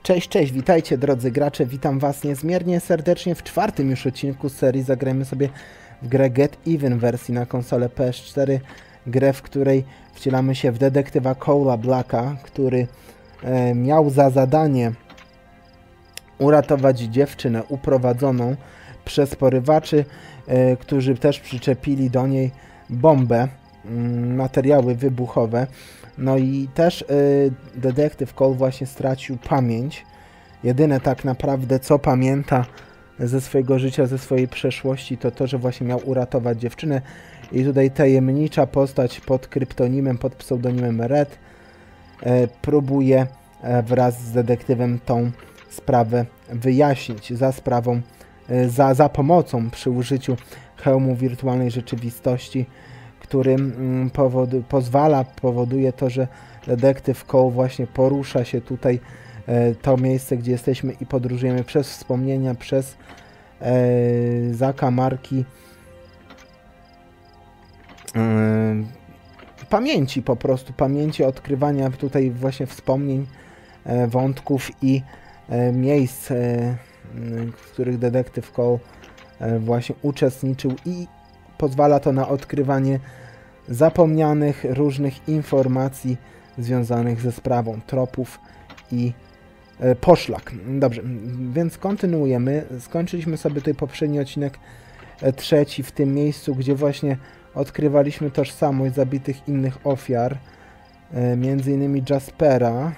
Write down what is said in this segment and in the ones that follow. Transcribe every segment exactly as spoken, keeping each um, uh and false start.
Cześć, cześć, witajcie drodzy gracze, witam was niezmiernie serdecznie w czwartym już odcinku z serii. Zagrajmy sobie w grę Get Even w wersji na konsolę P S cztery. Grę, w której wcielamy się w detektywa Cole'a Blacka, który e, miał za zadanie uratować dziewczynę uprowadzoną przez porywaczy, e, którzy też przyczepili do niej bombę, m, materiały wybuchowe. No i też y, detektyw Cole właśnie stracił pamięć. Jedyne tak naprawdę co pamięta ze swojego życia, ze swojej przeszłości, to to, że właśnie miał uratować dziewczynę. I tutaj tajemnicza postać pod kryptonimem, pod pseudonimem Red y, próbuje y, wraz z detektywem tą sprawę wyjaśnić za sprawą, y, za, za pomocą przy użyciu hełmu wirtualnej rzeczywistości, który mm, powodu, pozwala, powoduje to, że detektyw Cole właśnie porusza się tutaj, e, to miejsce, gdzie jesteśmy i podróżujemy przez wspomnienia, przez e, zakamarki e, pamięci po prostu, pamięci, odkrywania tutaj właśnie wspomnień, e, wątków i e, miejsc, e, w których detektyw Cole e, właśnie uczestniczył i pozwala to na odkrywanie zapomnianych różnych informacji związanych ze sprawą, tropów i e, poszlak. Dobrze, więc kontynuujemy. Skończyliśmy sobie tutaj poprzedni odcinek e, trzeci w tym miejscu, gdzie właśnie odkrywaliśmy tożsamość zabitych innych ofiar, e, między innymi Jaspera.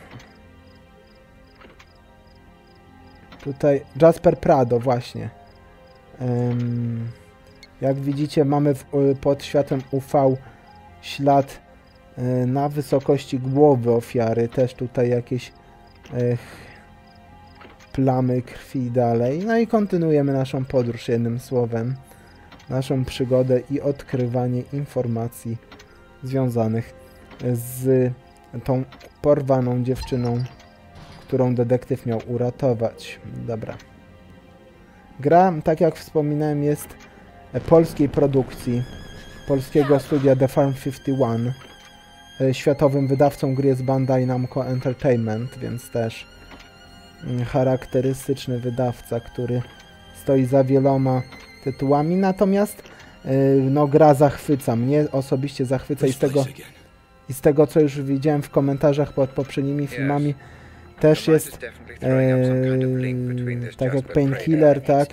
Tutaj Jasper Prado właśnie. Um, Jak widzicie, mamy w, pod światłem U V ślad y, na wysokości głowy ofiary. Też tutaj jakieś y, plamy krwi dalej. No i kontynuujemy naszą podróż, jednym słowem. Naszą przygodę i odkrywanie informacji związanych z tą porwaną dziewczyną, którą detektyw miał uratować. Dobra. Gra, tak jak wspominałem, jest polskiej produkcji, polskiego studia The Farm pięćdziesiąt jeden. Światowym wydawcą gry jest Bandai Namco Entertainment, więc też charakterystyczny wydawca, który stoi za wieloma tytułami. Natomiast no, gra zachwyca mnie, osobiście zachwyca i z tego, i z tego co już widziałem w komentarzach pod poprzednimi filmami, też jest e, tak jak Painkiller, tak?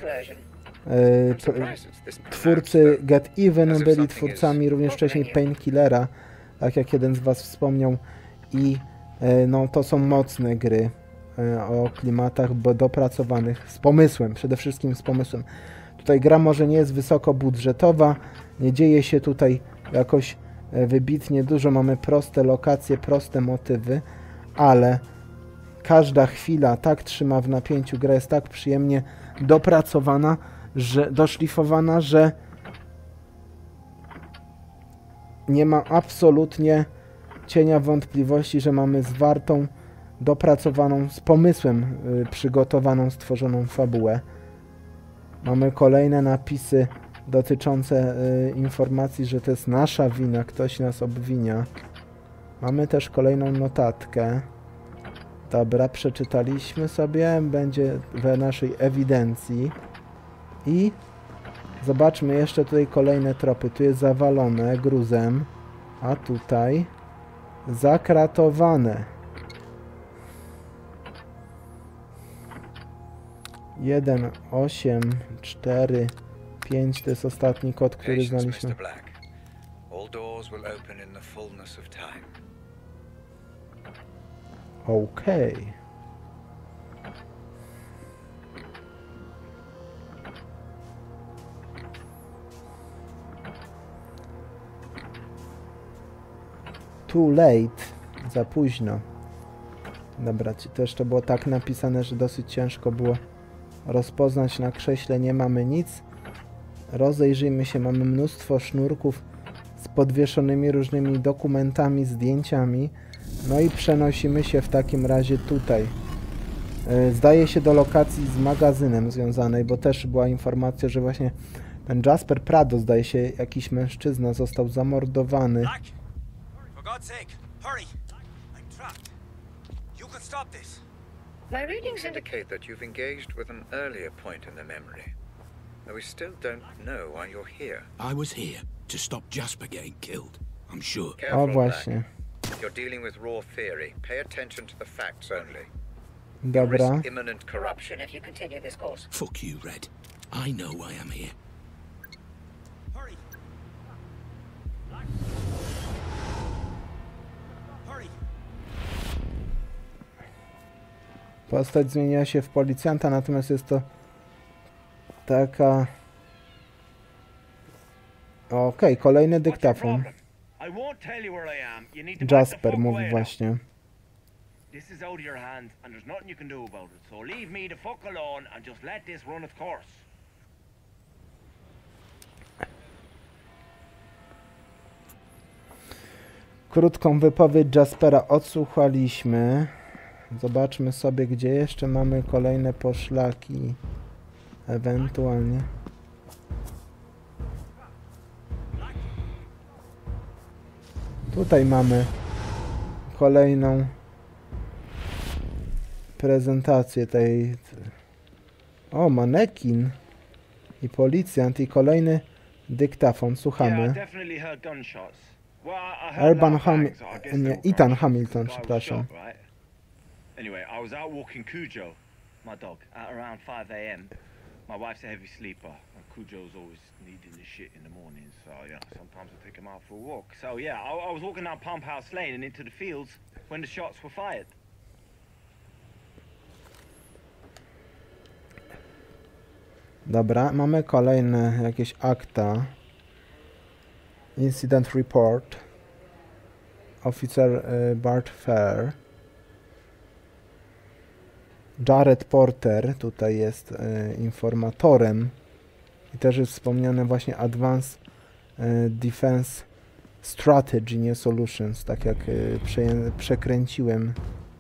Twórcy Get Even byli twórcami również wcześniej Painkillera, tak jak jeden z was wspomniał, i no, to są mocne gry o klimatach dopracowanych, z pomysłem, przede wszystkim z pomysłem. Tutaj gra może nie jest wysokobudżetowa, nie dzieje się tutaj jakoś wybitnie dużo, mamy proste lokacje, proste motywy, ale każda chwila tak trzyma w napięciu, gra jest tak przyjemnie dopracowana, że doszlifowana, że nie ma absolutnie cienia wątpliwości, że mamy zwartą, dopracowaną, z pomysłem y, przygotowaną, stworzoną fabułę. Mamy kolejne napisy dotyczące y, informacji, że to jest nasza wina, ktoś nas obwinia. Mamy też kolejną notatkę. Dobra, przeczytaliśmy sobie, będzie w naszej ewidencji. I zobaczmy jeszcze tutaj kolejne tropy. Tu jest zawalone gruzem, a tutaj zakratowane. jeden, osiem, cztery, pięć to jest ostatni kod, który znaleźliśmy. Okej. Okay. Too late. Za późno. Dobra, to jeszcze było tak napisane, że dosyć ciężko było rozpoznać. Na krześle nie mamy nic. Rozejrzyjmy się. Mamy mnóstwo sznurków z podwieszonymi różnymi dokumentami, zdjęciami. No i przenosimy się w takim razie tutaj. Zdaje się do lokacji z magazynem związanej, bo też była informacja, że właśnie ten Jasper Prado, zdaje się, jakiś mężczyzna został zamordowany. My readings indicate that you've engaged with an earlier point in the memory. Though we still don't know why you're here. I was here to stop Jasper getting killed, I'm sure. O Careful, właśnie. Black. You're dealing with raw theory. Pay attention to the facts only. You Dobra. risk imminent corruption if you continue this course. Fuck you, Red. I know why I'm here. Hurry! Hurry! Postać zmieniła się w policjanta, natomiast jest to taka... Okej, okay, kolejny dyktafon. I won't tell you where I am. You need to back the Jasper fuck mówi away now. właśnie. This is out of your hands, and there's nothing you can do about it. So leave me the fuck alone and just let this run its course. Krótką wypowiedź Jaspera odsłuchaliśmy. Zobaczmy sobie, gdzie jeszcze mamy kolejne poszlaki. Ewentualnie. Tutaj mamy kolejną prezentację tej... O, manekin i policjant i kolejny dyktafon. Słuchamy. Yeah, I definitely heard gunshots. Well, I heard Urban loud Ham... bangs, so I guess Nie, they were Ethan gunshots. Hamilton, The guy was przepraszam. shot, right? Anyway, I was out walking Cujo, my dog, at around five A M My wife's a heavy sleeper, and Cujo's always needing the shit in the morning, so yeah, sometimes I take him out for a walk. So yeah, I, I was walking down Pump House Lane and into the fields when the shots were fired. Dobra, mamy kolejne jakieś akta. Incident report. Officer y, Bart Fair. Jared Porter tutaj jest y, informatorem. I też jest wspomniane właśnie Advanced y, Defense Strategy, nie Solutions, tak jak y, prze, przekręciłem.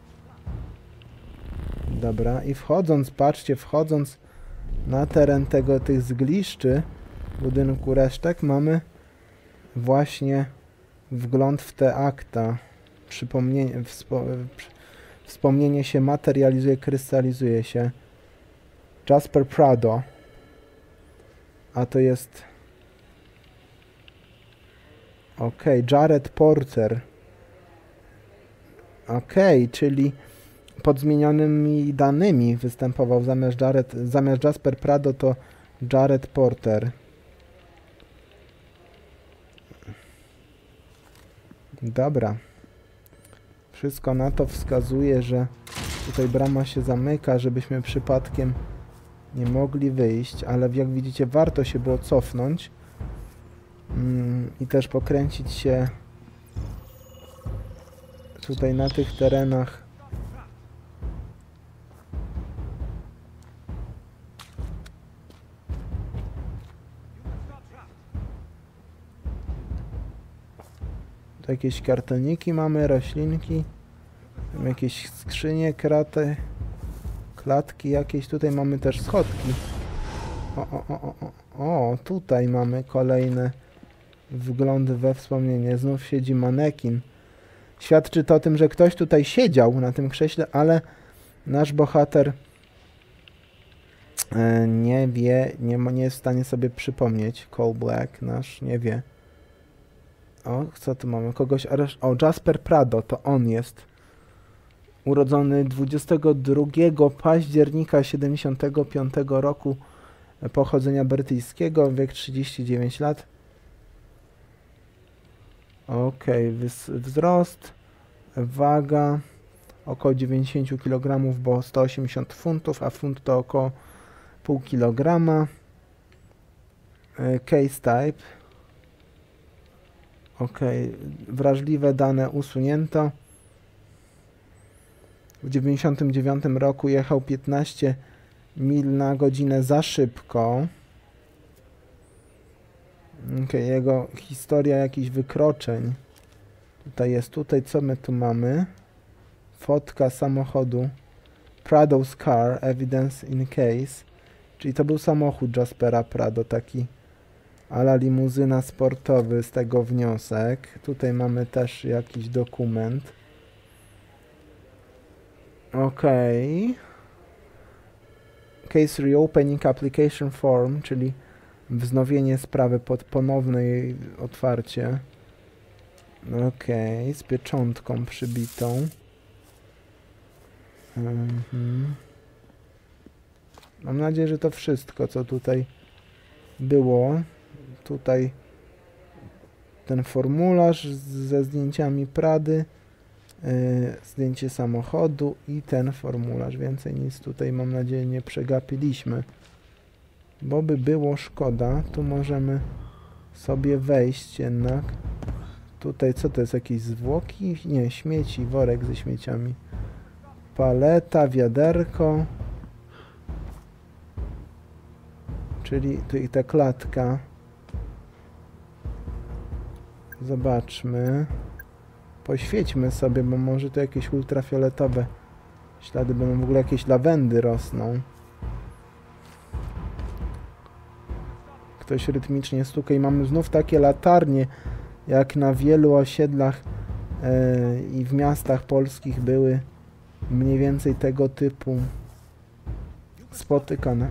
Dobra, i wchodząc, patrzcie, wchodząc na teren tego, tych zgliszczy budynku resztek, mamy właśnie wgląd w te akta. Przypomnienie, wspo, wspomnienie się materializuje, krystalizuje się. Jasper Prado. A to jest... Okej, okay, Jared Porter. Okej, okay, czyli pod zmienionymi danymi występował zamiast Jared, zamiast Jasper Prado to Jared Porter. Dobra. Wszystko na to wskazuje, że tutaj brama się zamyka, żebyśmy przypadkiem nie mogli wyjść, ale jak widzicie warto się było cofnąć mm, i też pokręcić się tutaj na tych terenach. Tu jakieś kartoniki mamy, roślinki, tam jakieś skrzynie, kraty, klatki jakieś. Tutaj mamy też schodki. O, o, o, o, o, o, tutaj mamy kolejne wglądy we wspomnienie. Znów siedzi manekin. Świadczy to o tym, że ktoś tutaj siedział na tym krześle, ale nasz bohater e, nie wie, nie, nie jest w stanie sobie przypomnieć. Cole Black nasz nie wie. O, co tu mamy? Kogoś areszt... O, Jasper Prado, to on jest. Urodzony dwudziestego drugiego października siedemdziesiątego piątego roku pochodzenia brytyjskiego, wiek trzydzieści dziewięć lat. Okej, okay, wzrost, waga około dziewięćdziesiąt kilogramów, bo sto osiemdziesiąt funtów, a funt to około pół kilograma. Case type. Ok, wrażliwe dane usunięto. W dziewięćdziesiątym dziewiątym roku jechał piętnaście mil na godzinę za szybko. Ok, jego historia jakichś wykroczeń. Tutaj jest, tutaj co my tu mamy? Fotka samochodu. Prado's car, evidence in case. Czyli to był samochód Jaspera Prado, taki a la limuzyna sportowy, z tego wniosek. Tutaj mamy też jakiś dokument. Okej. Case reopening application form, czyli wznowienie sprawy pod ponowne jej otwarcie. Okej, okay, z pieczątką przybitą. Mhm. Mam nadzieję, że to wszystko, co tutaj było. Tutaj ten formularz ze zdjęciami Prady, yy, zdjęcie samochodu i ten formularz. Więcej nic tutaj, mam nadzieję, nie przegapiliśmy. Bo by było szkoda. Tu możemy sobie wejść jednak. Tutaj co to jest? Jakieś zwłoki? Nie, śmieci, worek ze śmieciami. Paleta, wiaderko. Czyli tutaj ta klatka. Zobaczmy. Poświećmy sobie, bo może to jakieś ultrafioletowe ślady będą, w ogóle jakieś lawendy rosną. Ktoś rytmicznie stuka i mamy znów takie latarnie, jak na wielu osiedlach yy, i w miastach polskich były mniej więcej tego typu spotykane.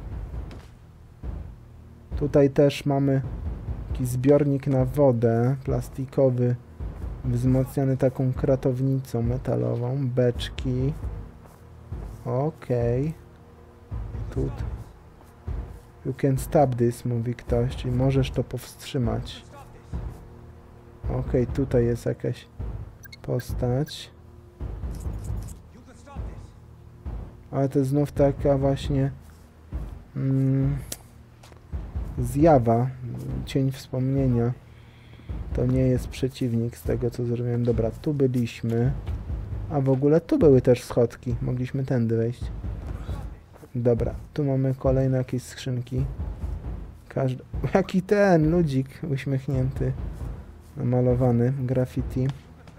Tutaj też mamy jakiś zbiornik na wodę, plastikowy, wzmocniony taką kratownicą metalową, beczki. Okej. Okay. Tu. You can stop this, mówi ktoś, czyli możesz to powstrzymać. Okej, okay, tutaj jest jakaś postać. Ale to znów taka właśnie mm, zjawa, cień wspomnienia. To nie jest przeciwnik z tego, co zrobiłem. Dobra, tu byliśmy. A w ogóle tu były też schodki. Mogliśmy tędy wejść. Dobra, tu mamy kolejne jakieś skrzynki. Każdy... Jaki ten ludzik uśmiechnięty. Namalowany. Graffiti.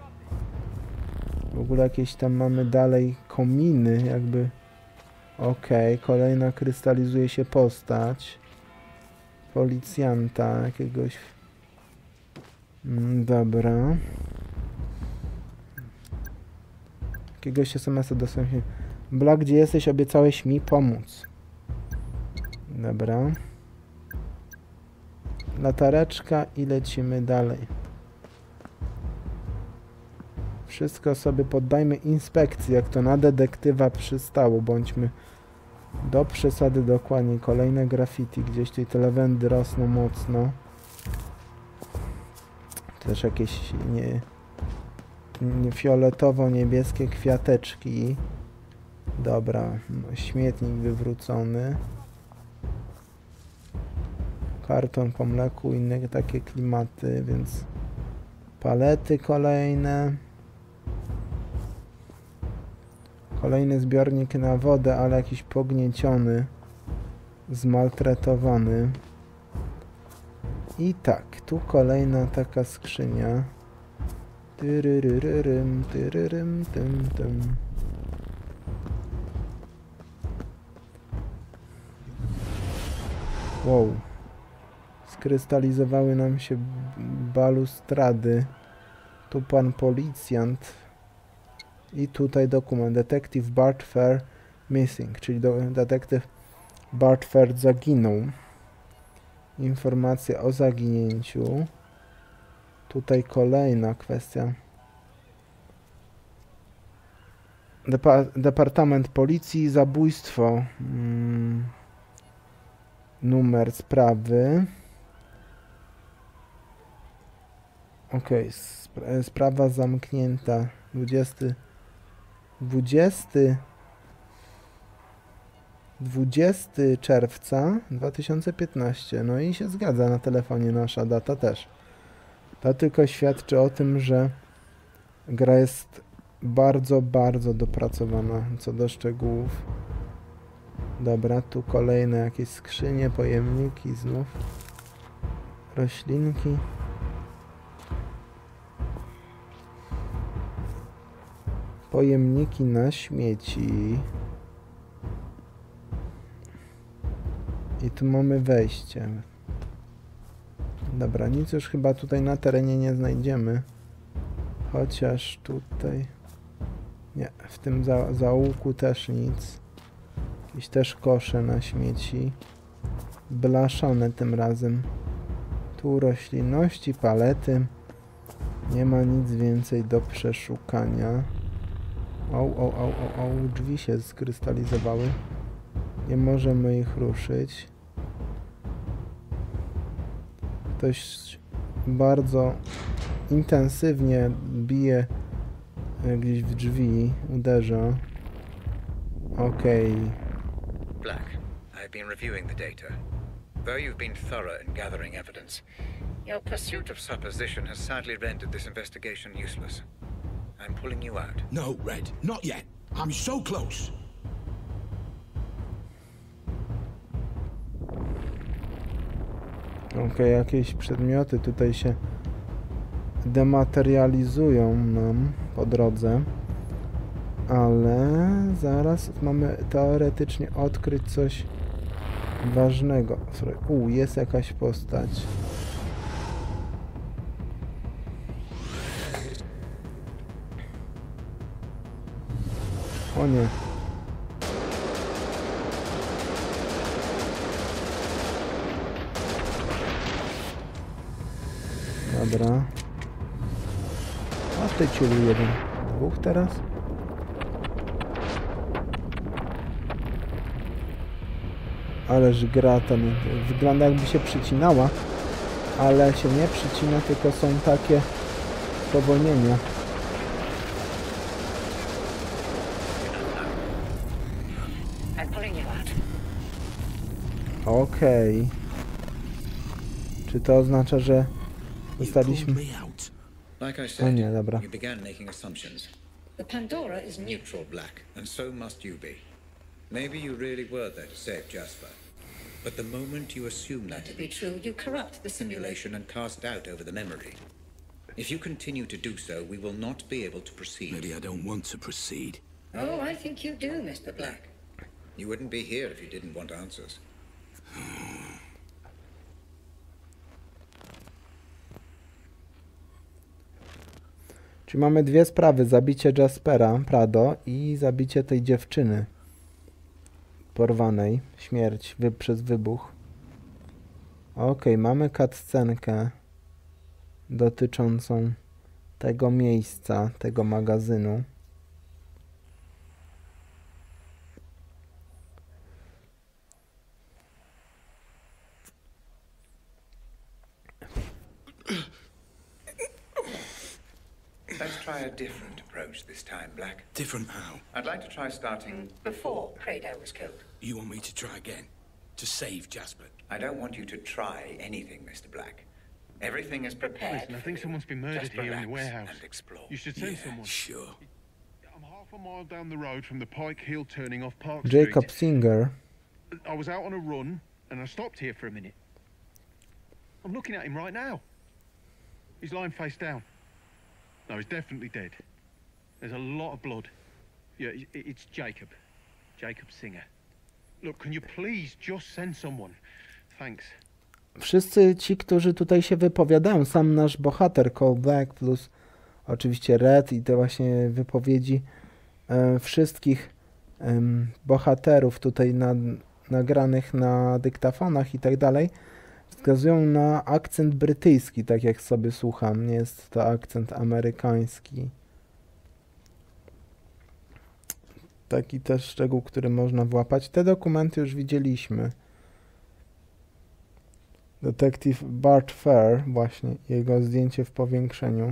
W ogóle jakieś tam mamy dalej kominy, jakby. Okej, okay, kolejna krystalizuje się postać. Policjanta jakiegoś. Mm, dobra. Jakiegoś es em es a dostępnie. Black, gdzie jesteś? Obiecałeś mi pomóc. Dobra. Latareczka i lecimy dalej. Wszystko sobie poddajmy inspekcji, jak to na detektywa przystało. Bądźmy do przesady dokładnie. Kolejne graffiti. Gdzieś tutaj te lawendy rosną mocno. Też jakieś nie, nie fioletowo-niebieskie kwiateczki. Dobra, śmietnik wywrócony. Karton po mleku, inne takie klimaty, więc palety kolejne. Kolejny zbiornik na wodę, ale jakiś pognieciony, zmaltretowany. I tak, tu kolejna taka skrzynia. Tyryryrym, tyryrym, tym, tym. Wow. Skrystalizowały nam się balustrady. Tu pan policjant. I tutaj dokument. Detective Bart Fair missing, czyli do, detektyw Bart Fair zaginął. Informacja o zaginięciu. Tutaj kolejna kwestia. Depa Departament Policji, zabójstwo. Hmm. Numer sprawy. Ok, Sp sprawa zamknięta. dwudziesty dwudziesty dwudziestego czerwca dwa tysiące piętnastego. No i się zgadza na telefonie nasza data też. To tylko świadczy o tym, że gra jest bardzo, bardzo dopracowana co do szczegółów. Dobra, tu kolejne jakieś skrzynie, pojemniki znów. Roślinki. Pojemniki na śmieci. I tu mamy wejście. Dobra, nic już chyba tutaj na terenie nie znajdziemy. Chociaż tutaj... Nie, w tym za zaułku też nic. Jakieś też kosze na śmieci. Blaszane tym razem. Tu roślinności, palety. Nie ma nic więcej do przeszukania. O, o, o, o, o, drzwi się skrystalizowały. Nie możemy ich ruszyć. Ktoś bardzo intensywnie bije gdzieś w drzwi, uderza. Okej. Okay. Black, I've been reviewing the data. Though you've been thorough in gathering evidence, your pursuit of supposition has sadly rendered this investigation useless. I'm pulling you out. No, Red, not yet. I'm so close. Okej, okay, jakieś przedmioty tutaj się dematerializują nam po drodze. Ale zaraz mamy teoretycznie odkryć coś ważnego. U, jest jakaś postać. O nie. Dobra. A ty ciulu jeden. Dwóch teraz? Ależ gra ten wygląda jakby się przycinała, ale się nie przycina, tylko są takie spowolnienia. Okej. Okay. Czy to oznacza, że zostaliśmy... Like I O said, nie, dobra. you began making assumptions. The Pandora is neutral, Black, and so must you be. Maybe you really were there to save Jasper. But the moment you assume that to be true, you corrupt the simulation and cast doubt over the memory. If you continue to do so, we will not be able to proceed. Maybe I don't want to proceed. Oh, I think you do, Mister Black. You wouldn't be here if you didn't want answers. Czyli mamy dwie sprawy. Zabicie Jaspera, Prado i zabicie tej dziewczyny porwanej. Śmierć wy przez wybuch. Ok, mamy cutscenkę dotyczącą tego miejsca, tego magazynu. Let's try a different approach this time, Black. Different how? I'd like to try starting before Prado was killed. You want me to try again? To save Jasper? I don't want you to try anything, Mister Black. Everything is prepared. Listen, I think someone's been murdered Just here in the relax warehouse. and explore. You should send Yeah, someone. sure. I'm half a mile down the road from the Pike Hill turning off Park Street. Jacob Singer. I was out on a run and I stopped here for a minute. I'm looking at him right now. He's lying face down. No, he's definitely dead. There's a lot of blood. Yeah, i- it's Jacob. Jacob Singer. Look, can you please just send someone? Thanks. Wszyscy ci, którzy tutaj się wypowiadają, sam nasz bohater Cole Black plus oczywiście Red i te właśnie wypowiedzi e, wszystkich e, bohaterów tutaj na, nagranych na dyktafonach i tak dalej, wskazują na akcent brytyjski, tak jak sobie słucham. Nie jest to akcent amerykański. Taki też szczegół, który można włapać. Te dokumenty już widzieliśmy. Detektyw Bart Fair, właśnie jego zdjęcie w powiększeniu.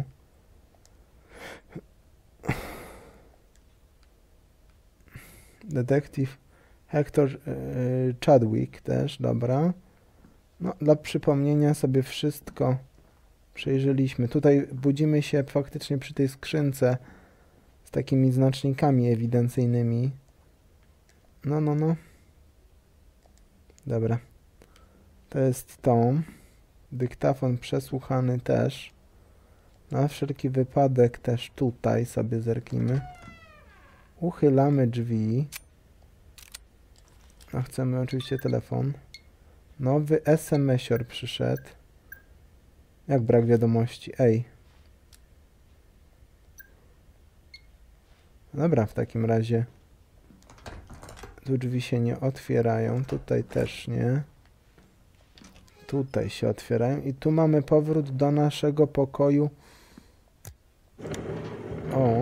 Detektyw Hector yy, Chadwick też, dobra. No, dla przypomnienia sobie wszystko przejrzeliśmy. Tutaj budzimy się faktycznie przy tej skrzynce z takimi znacznikami ewidencyjnymi. No, no, no. Dobra. To jest to. Dyktafon przesłuchany też. Na wszelki wypadek też tutaj sobie zerknijmy. Uchylamy drzwi. A chcemy oczywiście telefon. Nowy es em esior przyszedł. Jak brak wiadomości? Ej. Dobra, w takim razie tu drzwi się nie otwierają, tutaj też nie. Tutaj się otwierają i tu mamy powrót do naszego pokoju. O.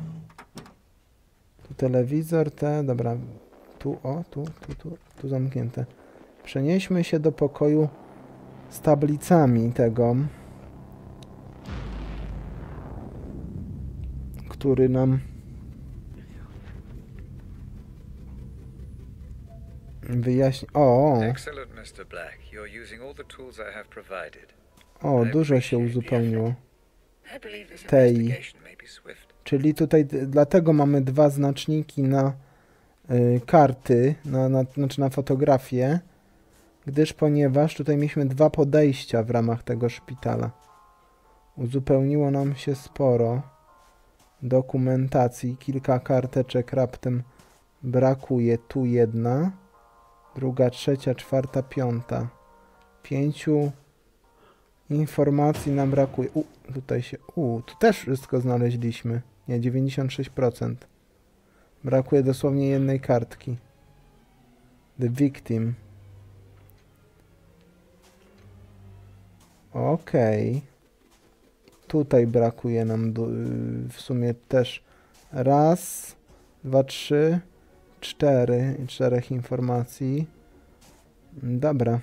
Tu telewizor, te, dobra. Tu, o, tu, tu, tu, tu zamknięte. Przenieśmy się do pokoju z tablicami tego, który nam wyjaśni... O! Excellent, mister Black. You're using all the tools I have provided. O, dużo się uzupełniło. Tej. Czyli tutaj dlatego mamy dwa znaczniki na y, karty, na, na, znaczy na fotografię, gdyż ponieważ tutaj mieliśmy dwa podejścia w ramach tego szpitala. Uzupełniło nam się sporo dokumentacji, kilka karteczek raptem brakuje. Tu jedna, druga, trzecia, czwarta, piąta. Pięciu informacji nam brakuje. U, tutaj się... U, tu też wszystko znaleźliśmy. Nie, dziewięćdziesiąt sześć procent. Brakuje dosłownie jednej kartki. The victim. Okej. Okay. Tutaj brakuje nam w sumie też raz, dwa, trzy, cztery, czterech informacji. Dobra.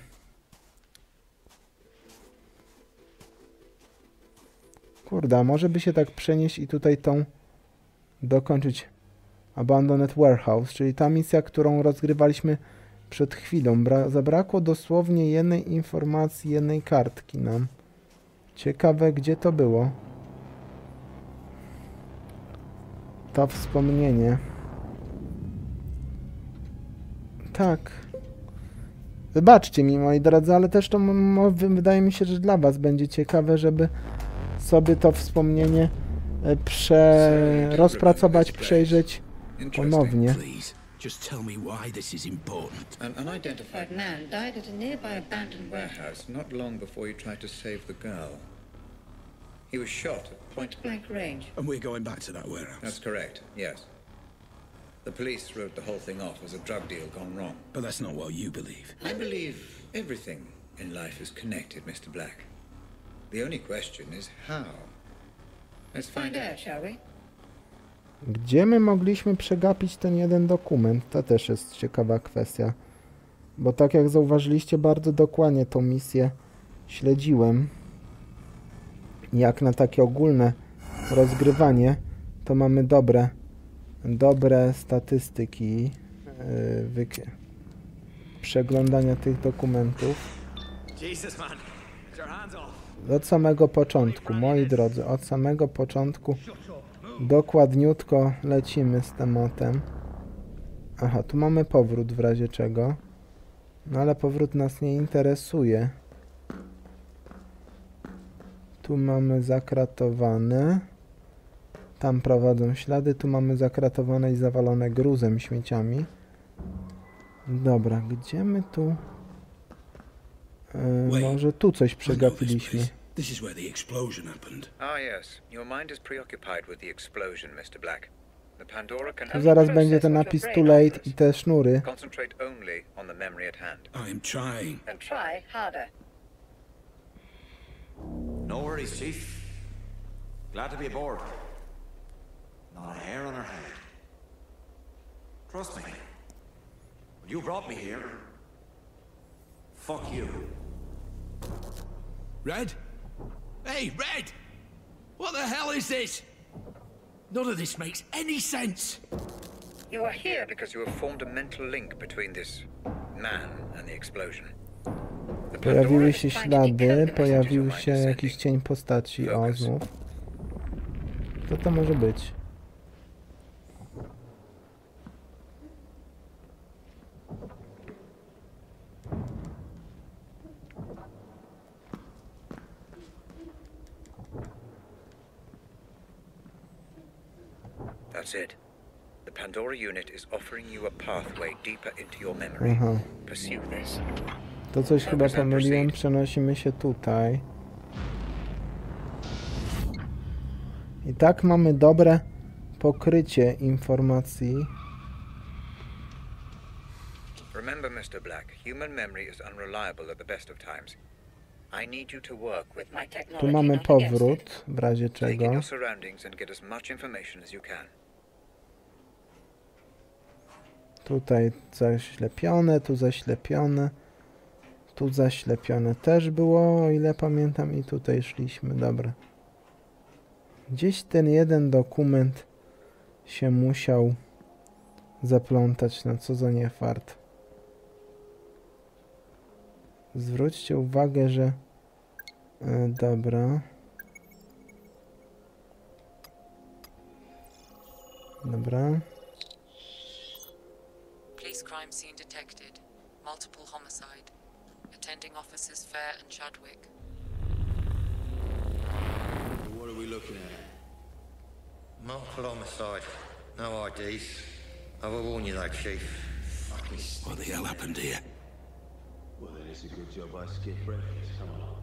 Kurde, może by się tak przenieść i tutaj tą dokończyć Abandoned Warehouse, czyli ta misja, którą rozgrywaliśmy przed chwilą. Bra zabrakło dosłownie jednej informacji, jednej kartki nam. Ciekawe, gdzie to było. To wspomnienie. Tak. Wybaczcie mi, moi drodzy, ale też to wydaje mi się, że dla was będzie ciekawe, żeby sobie to wspomnienie prze... rozpracować, przejrzeć ponownie. Just tell me why this is important. An unidentified man died at a nearby abandoned warehouse not long before you tried to save the girl. He was shot at point blank range. And we're going back to that warehouse. That's correct, yes. The police wrote the whole thing off as a drug deal gone wrong. But that's not what you believe. I believe everything in life is connected, mister Black. The only question is how. Let's find out, shall we? Gdzie my mogliśmy przegapić ten jeden dokument? To też jest ciekawa kwestia. Bo tak jak zauważyliście, bardzo dokładnie tą misję śledziłem. Jak na takie ogólne rozgrywanie, to mamy dobre, dobre statystyki yy, przeglądania tych dokumentów. Od samego początku, moi drodzy, od samego początku dokładniutko lecimy z tematem. Aha, tu mamy powrót w razie czego. No ale powrót nas nie interesuje. Tu mamy zakratowane. Tam prowadzą ślady. Tu mamy zakratowane i zawalone gruzem, śmieciami. Dobra, gdzie my tu... Yy, może tu coś przegapiliśmy. This is where the explosion happened. Ah, yes. Your mind is preoccupied with the explosion, mister Black. The Pandora can Tu zaraz będzie ten napis too late i te sznury. Concentrate only on the memory at hand. I am trying. And try harder. No worries, Chief. Glad to be aboard. Not a hair on our head. Trust me. When you brought me here, fuck you. Red? Hey, Red! What the hell is this? None of this makes any sense. You are here because you have formed a mental link between this man and the explosion. Pojawiły się ślady, pojawił się jakiś cień postaci. O, znów. Co to może być? That's it. The Pandora unit is offering you a pathway deeper into your memory. Aha. Pursue this. To coś chyba pomyliłem, przenosimy się tutaj. I tak mamy dobre pokrycie informacji. Remember, mister Black, human memory is unreliable at the best of times. I need you to work with my technology. Tu mamy powrót, w razie Take in czego. your surroundings and get as much information as you can. Tutaj zaślepione, tu zaślepione. Tu zaślepione też było, o ile pamiętam, i tutaj szliśmy, dobra. Gdzieś ten jeden dokument się musiał zaplątać, no co za niefart. Zwróćcie uwagę, że... E, dobra. Dobra. Police crime scene detected. Multiple homicide. Attending officers Fair and Chadwick. What are we looking at? Multiple homicide. No I Ds. I will warn you though, Chief. Fucking What the hell happened here? Well, then it's a good job I skipped breakfast. Come on.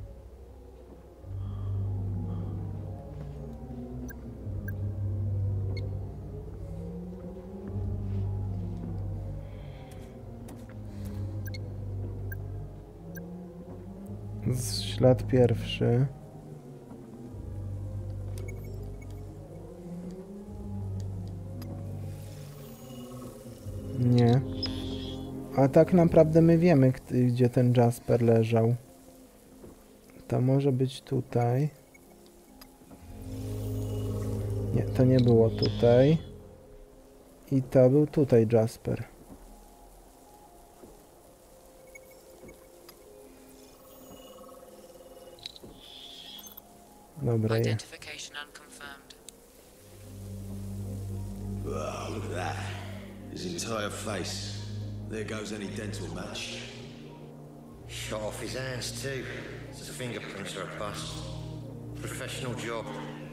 Ślad pierwszy. Nie. A tak naprawdę my wiemy, gdzie ten Jasper leżał. To może być tutaj. Nie, to nie było tutaj. I to był tutaj Jasper. Dobra, jest. Identification unconfirmed. Wow, look at that. His entire face. There goes any dental match. Shot off his hands too. His fingerprints are a bust. Professional job.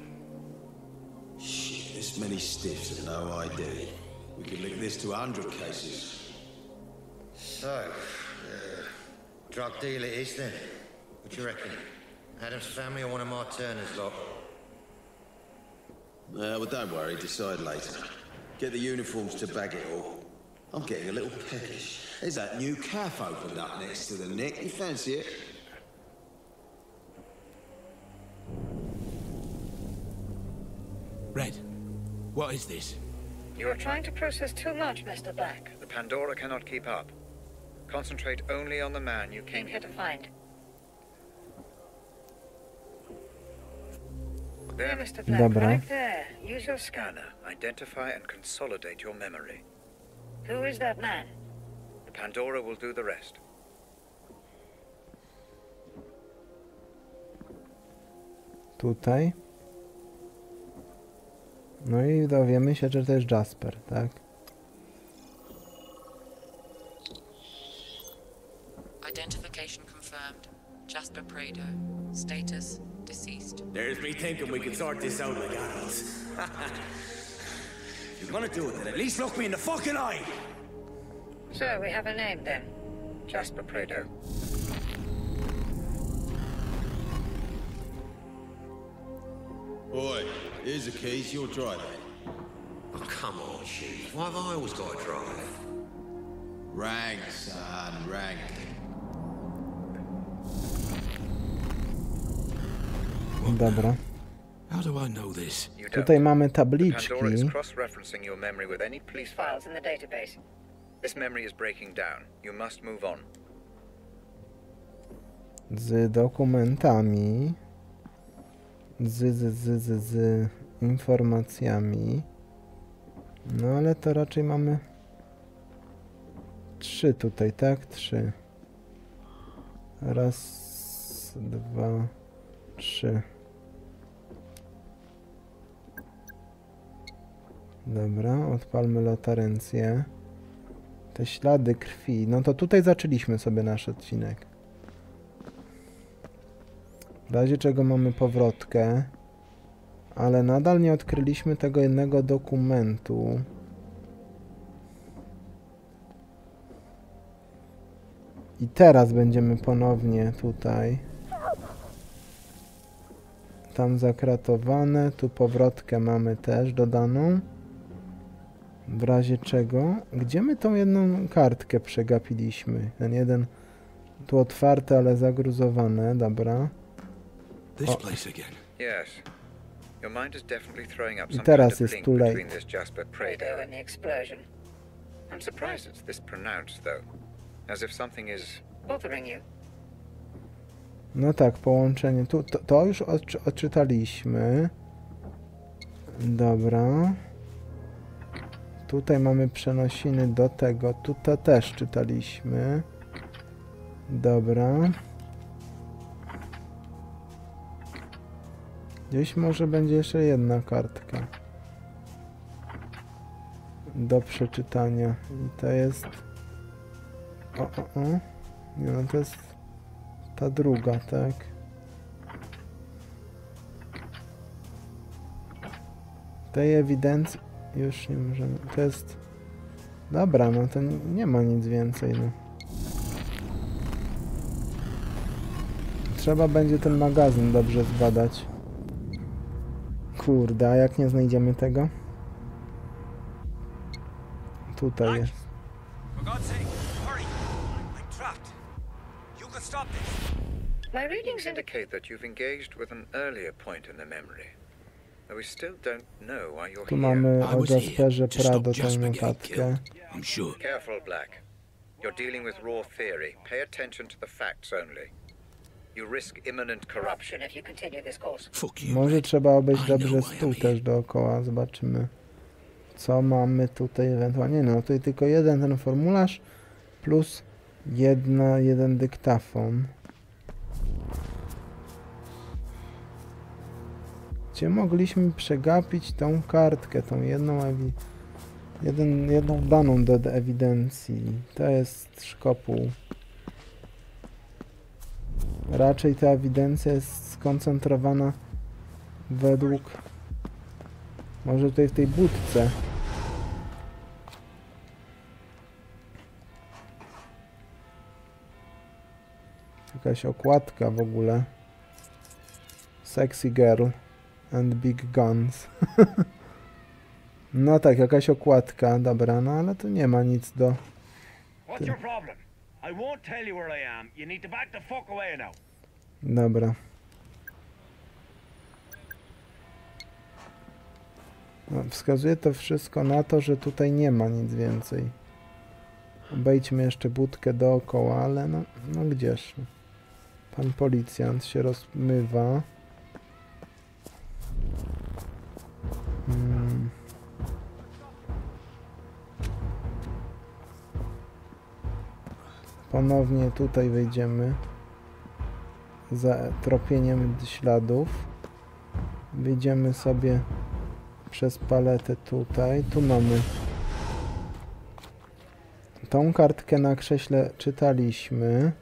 Shit, this many stiffs and no I D. We could link this to a hundred cases. So, uh, drug deal it is then. What do you reckon? Adam's family or one of my Turner's lot? Uh, well, don't worry, decide later. Get the uniforms to bag it all. I'm getting a little peckish. There's that new cafe opened up next to the Nick. You fancy it? Red, what is this? You are trying to process too much, Mister Black. The Pandora cannot keep up. Concentrate only on the man you came Came here to find. There, Mister Black, Dobra. right there. Use your scanner. scanner. Identify and consolidate your memory. Who is that man? The Pandora will do the rest. Tutaj. No i dowiemy się, że to jest Jasper, tak? Identification confirmed. Jasper Prado. Status deceased. There's me thinking we could sort this out like adults. If you're gonna do it, then at least look me in the fucking eye! So, we have a name then. Jasper Prado. Boy, here's the keys. You'll drive it. Oh, come on, Chief. Why have I always got to drive? Rank, son, rank. Dobra. How do I know this? You don't. Tutaj mamy The Pandora is tabliczki. cross-referencing your memory with any police file. Files in the database. This memory is breaking down. You must move on. Z dokumentami. Z, z, z, z, z informacjami. No ale to raczej mamy trzy tutaj, tak? Trzy. Raz, dwa, trzy. Dobra, odpalmy lotarencję. Te ślady krwi. No to tutaj zaczęliśmy sobie nasz odcinek. W razie czego mamy powrotkę. Ale nadal nie odkryliśmy tego jednego dokumentu. I teraz będziemy ponownie tutaj. Tam zakratowane. Tu powrotkę mamy też dodaną. W razie czego? Gdzie my tą jedną kartkę przegapiliśmy? Ten jeden tu otwarte, ale zagruzowane. Dobra. This place again. Yes. Your mind is definitely throwing up I some teraz kind of jest link too late. between this Jasper Prado. Prado and the explosion. I'm surprised it's this pronounced, though. As if something is... Bothering you? No tak, połączenie. Tu, to, to już odczy odczytaliśmy. Dobra. Tutaj mamy przenosiny do tego. Tutaj też czytaliśmy. Dobra. Gdzieś może będzie jeszcze jedna kartka do przeczytania. I to jest... O, o, o. Nie, no to jest ta druga, tak? Tej ewidencji już nie możemy... To jest... Dobra, no to nie ma nic więcej, no. Trzeba będzie ten magazyn dobrze zbadać. Kurde, a jak nie znajdziemy tego? Tutaj jest. For God's sake, hurry! I'm trapped. You can stop this. My readings indicate indicate that you've engaged with an earlier point in the memory. Though we still don't know why you're Tu here. mamy I o was here Jasperze to stop Prado tą Jasper getting notatkę. killed. I'm sure. Careful, Black. You're dealing with raw theory. Pay attention to the facts only. You risk imminent corruption. corruption if you continue this course. Fuck you. Może trzeba obejść I dobrze know why stół I'm też here. dookoła. Zobaczymy, co mamy tutaj ewentualnie. No, tutaj tylko jeden ten formularz plus jedna, jeden dyktafon. Gdzie mogliśmy przegapić tą kartkę, tą jedną ewi jeden, jedną daną do ewidencji. To jest szkopuł. Raczej ta ewidencja jest skoncentrowana według... Może tutaj w tej budce. Jakaś okładka w ogóle. Sexy girl and big guns. No tak, jakaś okładka, dobra, no ale tu nie ma nic do... What's your problem? I won't tell you where I am. You need to back the fuck away now. Dobra. No, wskazuje to wszystko na to, że tutaj nie ma nic więcej. Obejdźmy jeszcze budkę dookoła, ale no, no gdzież. Pan policjant się rozmywa. Hmm. Ponownie tutaj wejdziemy za tropieniem śladów. Wyjdziemy sobie przez paletę tutaj. Tu mamy tą kartkę na krześle czytaliśmy.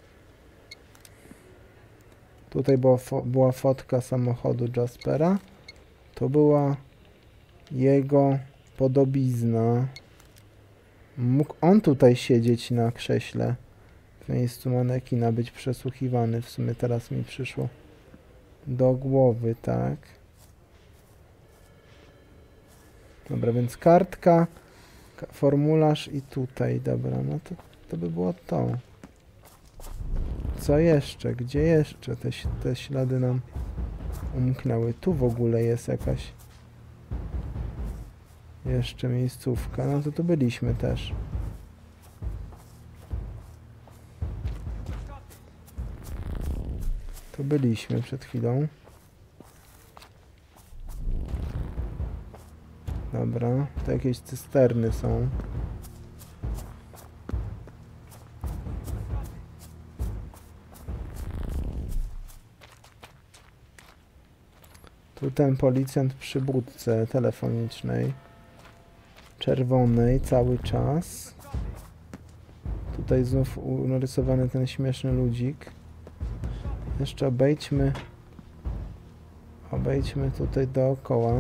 Tutaj była, fo była fotka samochodu Jaspera. To była jego podobizna. Mógł on tutaj siedzieć na krześle w miejscu manekina, być przesłuchiwany. W sumie teraz mi przyszło do głowy, tak? Dobra, więc kartka, formularz i tutaj, dobra, no to, to by było to. Co jeszcze? Gdzie jeszcze te, te ślady nam umknęły? Tu w ogóle jest jakaś jeszcze miejscówka, no to tu byliśmy też. Tu byliśmy przed chwilą. Dobra, to jakieś cysterny są. Tu ten policjant przy budce telefonicznej. Czerwonej cały czas. Tutaj znów narysowany ten śmieszny ludzik. Jeszcze obejdźmy. Obejdźmy tutaj dookoła.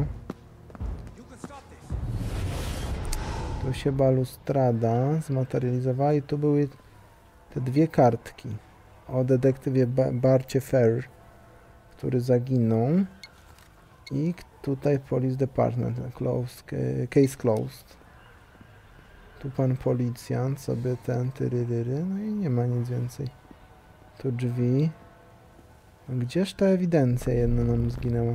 Tu się balustrada zmaterializowała i tu były te dwie kartki o detektywie ba Barcie Fair, który zaginął. I tutaj Police Department. Closed, case closed. Tu pan policjant sobie ten tyryryry. No i nie ma nic więcej. Tu drzwi. Gdzież ta ewidencja jedna nam zginęła?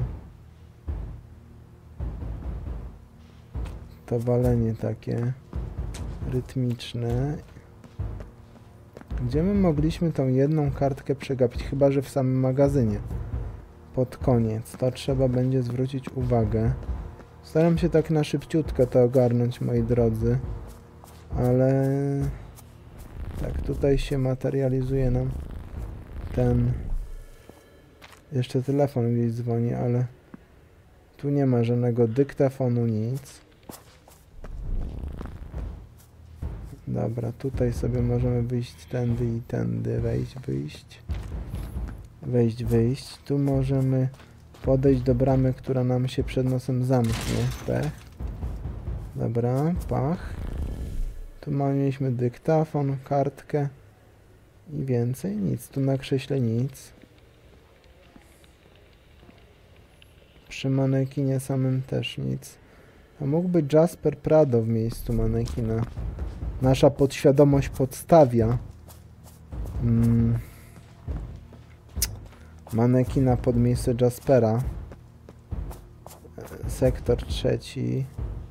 To walenie takie rytmiczne. Gdzie my mogliśmy tą jedną kartkę przegapić? Chyba że w samym magazynie. Pod koniec. To trzeba będzie zwrócić uwagę. Staram się tak na szybciutko to ogarnąć, moi drodzy. Ale... tak, tutaj się materializuje nam ten... Jeszcze telefon gdzieś dzwoni, ale... tu nie ma żadnego dyktafonu, nic. Dobra, tutaj sobie możemy wyjść tędy i tędy, wejść, wyjść. Wejść, wyjść. Tu możemy podejść do bramy, która nam się przed nosem zamknie. Pech. Dobra, pach. Tu mieliśmy dyktafon, kartkę i więcej. Nic, tu na krześle nic. Przy manekinie samym też nic. A mógłby Jasper Prado w miejscu manekina. Nasza podświadomość podstawia mm, manekina pod miejsce Jaspera. Sektor trzeci.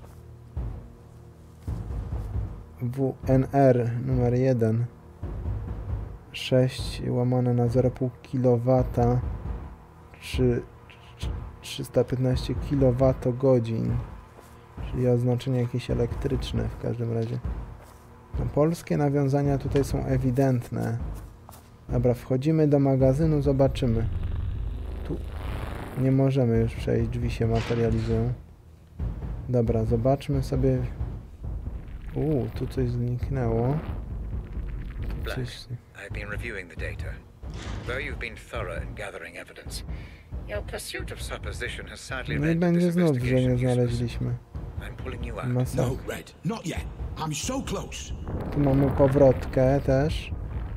W N R numer jeden. sześć łamane na zero przecinek pięć kilowata. Czy trzysta piętnaście kilowatogodzin. Czyli oznaczenie jakieś elektryczne w każdym razie. No, polskie nawiązania tutaj są ewidentne. Dobra, wchodzimy do magazynu, zobaczymy. Tu nie możemy już przejść, drzwi się materializują. Dobra, zobaczmy sobie. Uuu, tu coś zniknęło. Tu coś... I've been reviewing the data. Though you've been thorough in gathering evidence, your pursuit of supposition has sadly No i rendered będzie this znów, że nie investigation useless. znaleźliśmy. I'm pulling you out. Masakra. No, Red, not yet. I'm so close. Tu mamy powrotkę też.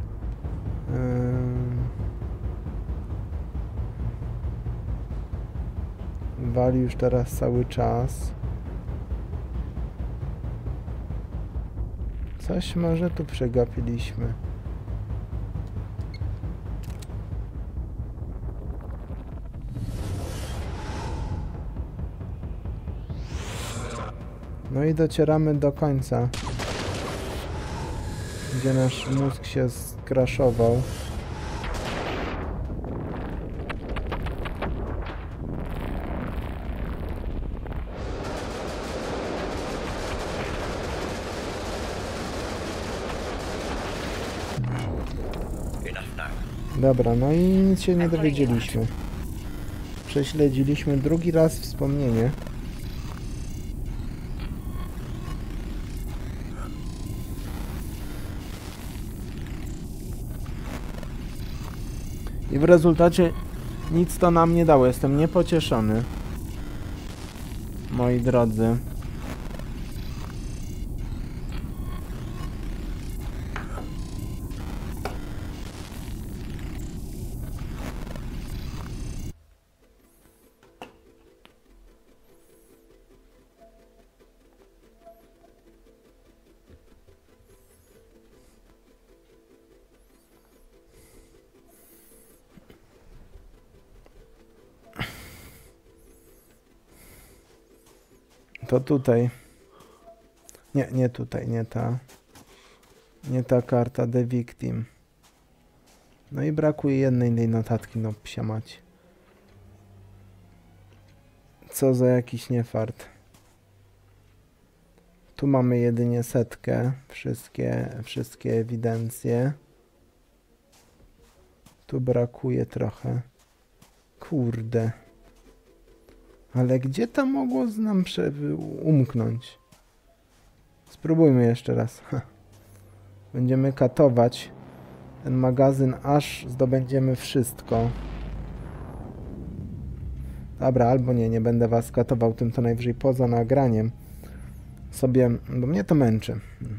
Ym... Wali już teraz cały czas. Coś może tu przegapiliśmy. No i docieramy do końca, gdzie nasz mózg się skraszował. Dobra, no i nic się nie dowiedzieliśmy. Prześledziliśmy drugi raz wspomnienie. I w rezultacie nic to nam nie dało. Jestem niepocieszony, moi drodzy. To tutaj. Nie, nie tutaj, nie ta. Nie ta karta, The Victim. No i brakuje jednej tej notatki, no psia mać. Co za jakiś niefart. Tu mamy jedynie setkę. Wszystkie, wszystkie ewidencje. Tu brakuje trochę. Kurde. Ale gdzie to mogło z nam umknąć? Spróbujmy jeszcze raz. Ha. Będziemy katować ten magazyn, aż zdobędziemy wszystko. Dobra, albo nie, nie będę was katował tym, to najwyżej poza nagraniem. Sobie, bo mnie to męczy.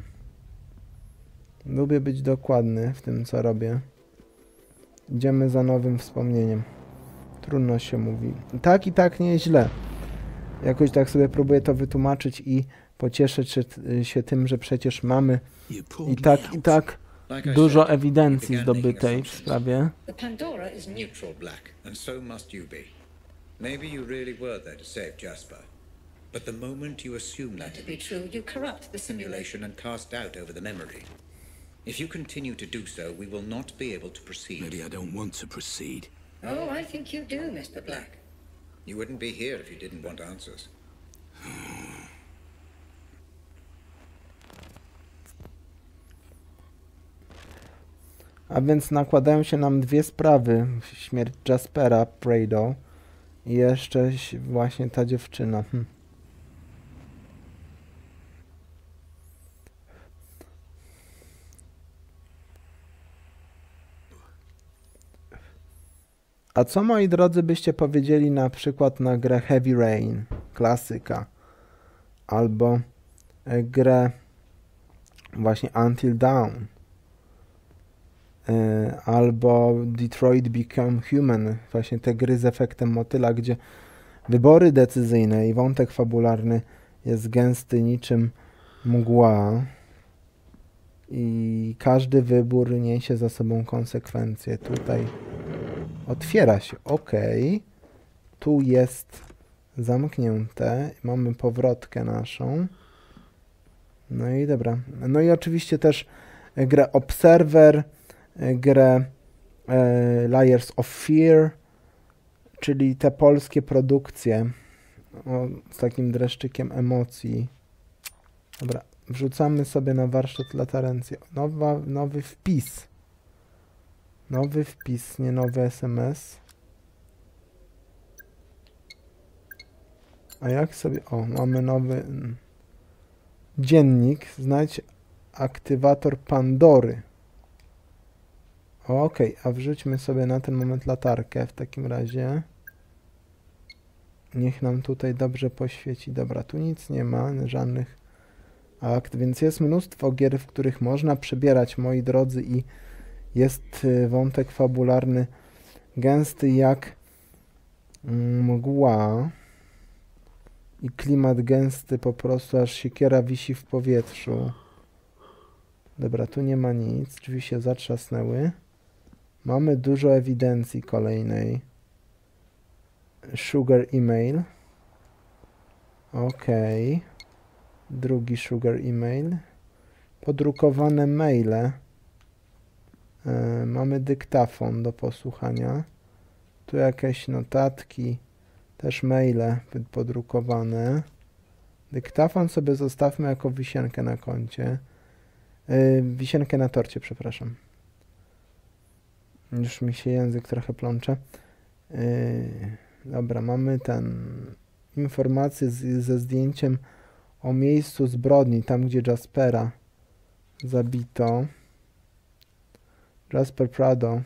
Lubię być dokładny w tym, co robię. Idziemy za nowym wspomnieniem. Trudno się mówi. Tak i tak nie jest źle. Jakoś tak sobie próbuję to wytłumaczyć i pocieszyć się tym, że przecież mamy i tak, i tak dużo ewidencji zdobytej w sprawie. The Pandora is neutral, Black, and so must you be. Maybe you really were there to save Jasper. But the moment you assume that to be true, you corrupt the simulation and cast doubt over the memory. If you continue to do so, we will not be able to proceed. Maybe I don't want to proceed. Oh, I think you do, Mister Black. You wouldn't be here if you didn't want answers. A więc nakładają się nam dwie sprawy. Śmierć Jaspera, Prado i jeszcze właśnie ta dziewczyna. Hm. A co, moi drodzy, byście powiedzieli na przykład na grę Heavy Rain, klasyka, albo grę właśnie Until Dawn, albo Detroit Become Human, właśnie te gry z efektem motyla, gdzie wybory decyzyjne i wątek fabularny jest gęsty niczym mgła i każdy wybór niesie za sobą konsekwencje. Tutaj otwiera się, ok, tu jest zamknięte, mamy powrotkę naszą, no i dobra, no i oczywiście też grę Observer, grę e, Layers of Fear, czyli te polskie produkcje o, z takim dreszczykiem emocji. Dobra, wrzucamy sobie na warsztat Latarencję. Nowa, nowy wpis. Nowy wpis, nie nowy S M S. A jak sobie... O, mamy nowy dziennik. Znajdź aktywator Pandory. Ok, a wrzućmy sobie na ten moment latarkę w takim razie. Niech nam tutaj dobrze poświeci. Dobra, tu nic nie ma, żadnych akt, więc jest mnóstwo gier, w których można przebierać, moi drodzy, i jest wątek fabularny gęsty jak mgła i klimat gęsty po prostu, aż siekiera wisi w powietrzu. Dobra, tu nie ma nic, drzwi się zatrzasnęły. Mamy dużo ewidencji kolejnej. Sugar email. Ok. Drugi sugar email. Podrukowane maile. E, mamy dyktafon do posłuchania. Tu jakieś notatki. Też maile podrukowane. Dyktafon sobie zostawmy jako wisienkę na koncie. E, wisienkę na torcie, przepraszam. Już mi się język trochę plącze. Yy, dobra, mamy ten informację z, ze zdjęciem o miejscu zbrodni, tam gdzie Jaspera zabito. Jasper Prado.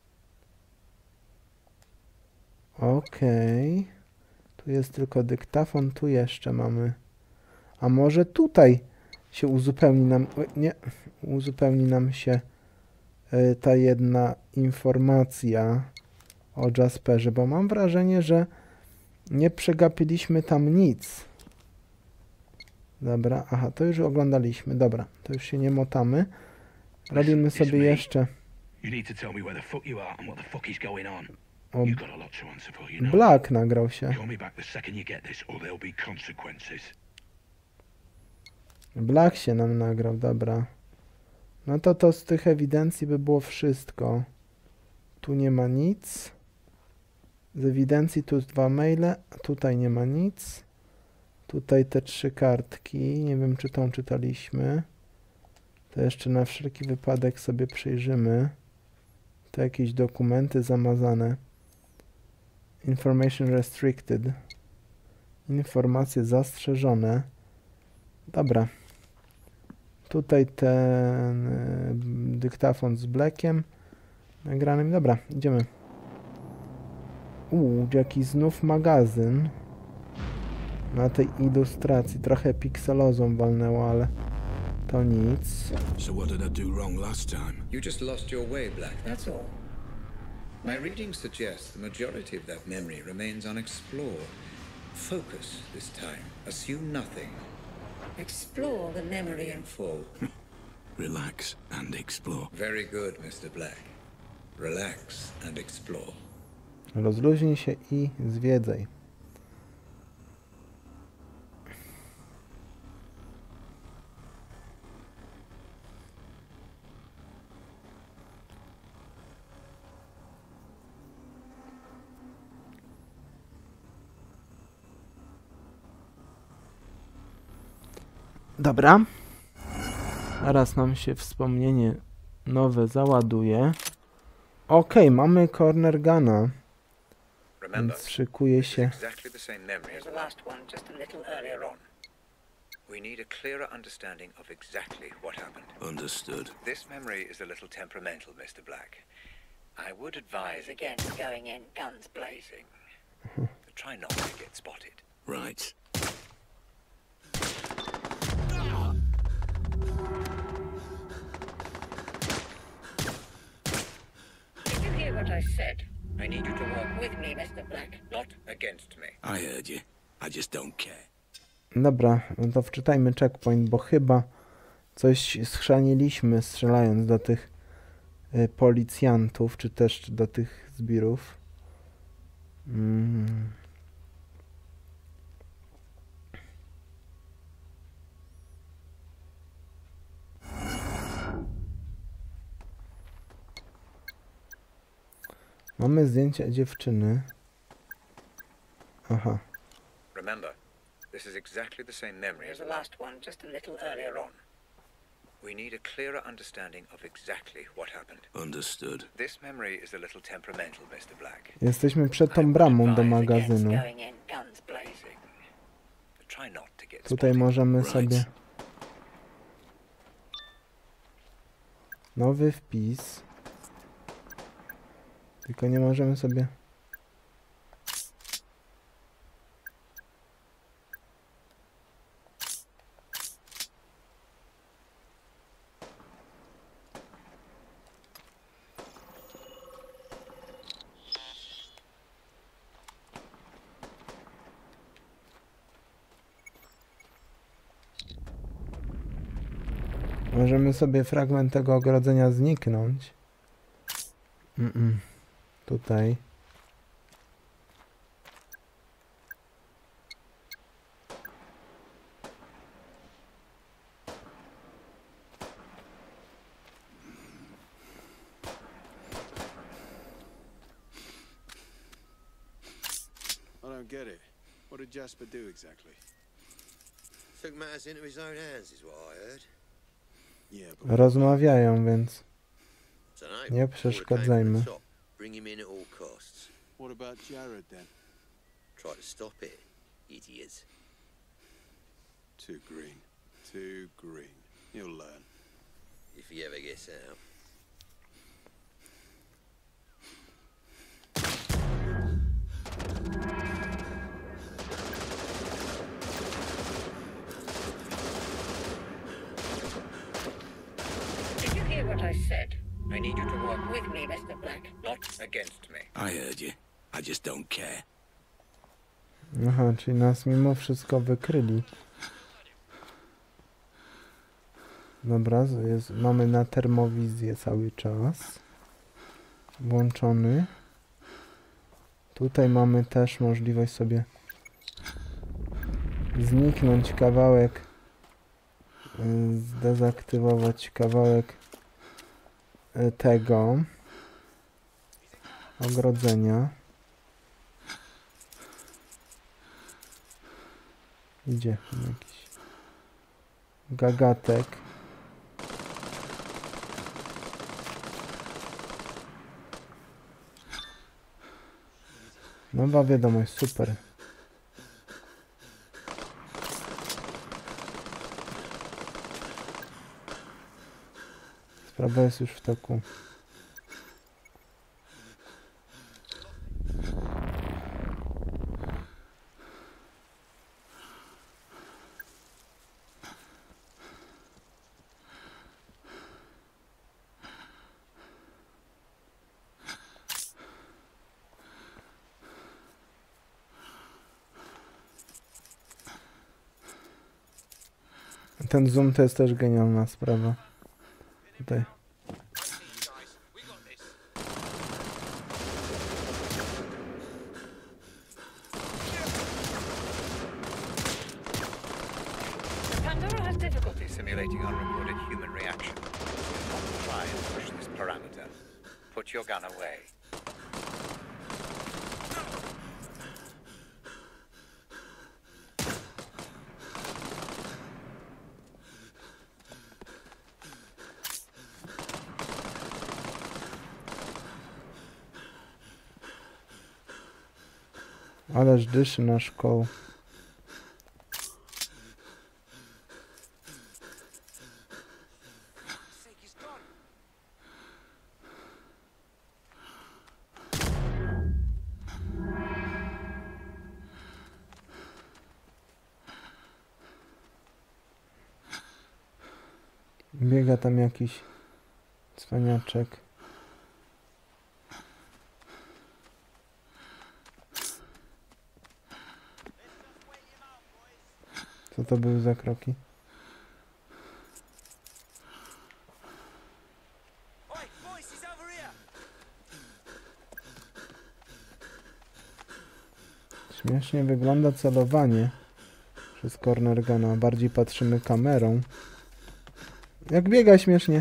Okej. Okay. Tu jest tylko dyktafon, tu jeszcze mamy. A może tutaj się uzupełni nam... Nie, uzupełni nam się ta jedna informacja o Jasperze, bo mam wrażenie, że nie przegapiliśmy tam nic. Dobra, aha, to już oglądaliśmy. Dobra, to już się nie motamy. Robimy sobie jeszcze... O, Black nagrał się. Black się nam nagrał, dobra. No to to z tych ewidencji by było wszystko. Tu nie ma nic. Z ewidencji tu dwa maile, a tutaj nie ma nic. Tutaj te trzy kartki, nie wiem czy tą czytaliśmy. To jeszcze na wszelki wypadek sobie przyjrzymy. To jakieś dokumenty zamazane. Information restricted. Informacje zastrzeżone. Dobra. Tutaj ten y, dyktafon z Blackiem nagranym. Dobra, idziemy. Uuu, jaki znów magazyn. Na tej ilustracji. Trochę pikselozą walnęło, ale to nic. So what did I do wrong last time? You just lost your way, Black, that's all. My reading suggests the majority of that memory remains unexplored. Focus this time. Assume nothing. Explore the memory In full. Relax and explore. Very good, mister Black. Relax and explore. Rozluźnij się i zwiedzaj. Dobra. Zaraz nam się wspomnienie nowe załaduje. Ok, mamy corner guna. Więc szykuje się. Exactly the same memory as the last one, just a little earlier on. We need a clearer understanding of exactly what happened. Understood. This memory is a little temperamental, mister Black. I would advise against going in guns blazing. Try not to get spotted. Right. Did you hear what I said? I need you to work with me, mister Black, not against me. I heard you. I just don't care. Dobra, no to wczytajmy checkpoint, bo chyba coś schrzaniliśmy strzelając do tych y, policjantów, czy też do tych zbirów. Mm. Mamy zdjęcie dziewczyny. Aha. Remember, this is exactly the same memory as the last one, just a little earlier on. We need a clearer understanding of exactly what happened. Understood. This memory is a little temperamental, mister Black. Jesteśmy przed tą bramą do magazynu. Tutaj możemy sobie nowy wpis. Tylko nie możemy sobie Możemy sobie fragment tego ogrodzenia zniknąć. Mm -mm. Tutaj. I don't get it. What did Jasper do exactly? Took matters into his own hands is what I heard. Rozmawiają, więc nie przeszkadzajmy. Bring him in at all costs. What about Jared then? Try to stop it, idiots. Too green. Too green. You'll learn. If he ever gets out. What I said. I need you to work with me, mister Black, not against me. I heard you. I just don't care. Aha, czyli nas mimo wszystko wykryli. Dobra, jest, mamy na termowizję cały czas włączony. Tutaj mamy też możliwość sobie zniknąć kawałek, zdezaktywować kawałek tego ogrodzenia. Idzie jakiś gagatek. Nowa wiadomość, super. Sprawa jest już w toku. Ten zoom to jest też genialna sprawa. Tutaj. Pandora has difficulty simulating unrecorded human reaction. Don't try and push this parameter. Put your gun away. Ależ dyszy na szkołę. Biega tam jakiś cwaniaczek. Co to były za kroki? Śmiesznie wygląda celowanie przez corner guna. Bardziej patrzymy kamerą. Jak biega śmiesznie.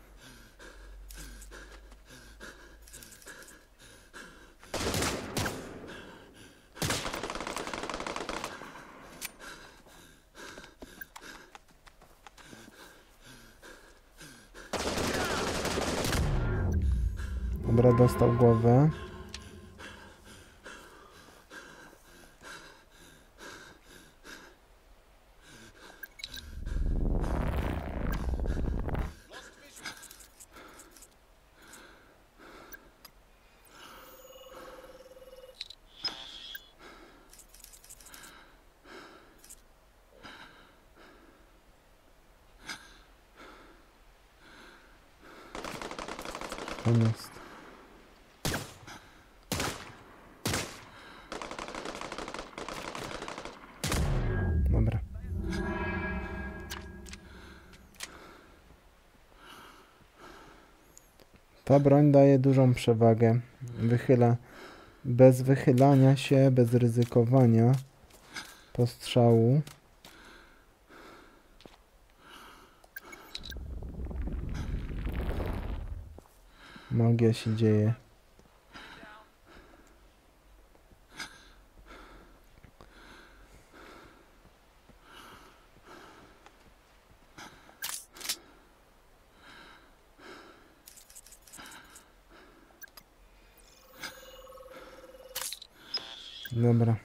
Dobra, dostał głowę. On jest. Dobra. Ta broń daje dużą przewagę. Wychyla bez wychylania się, bez ryzykowania postrzału. Magia się dzieje. Dobra.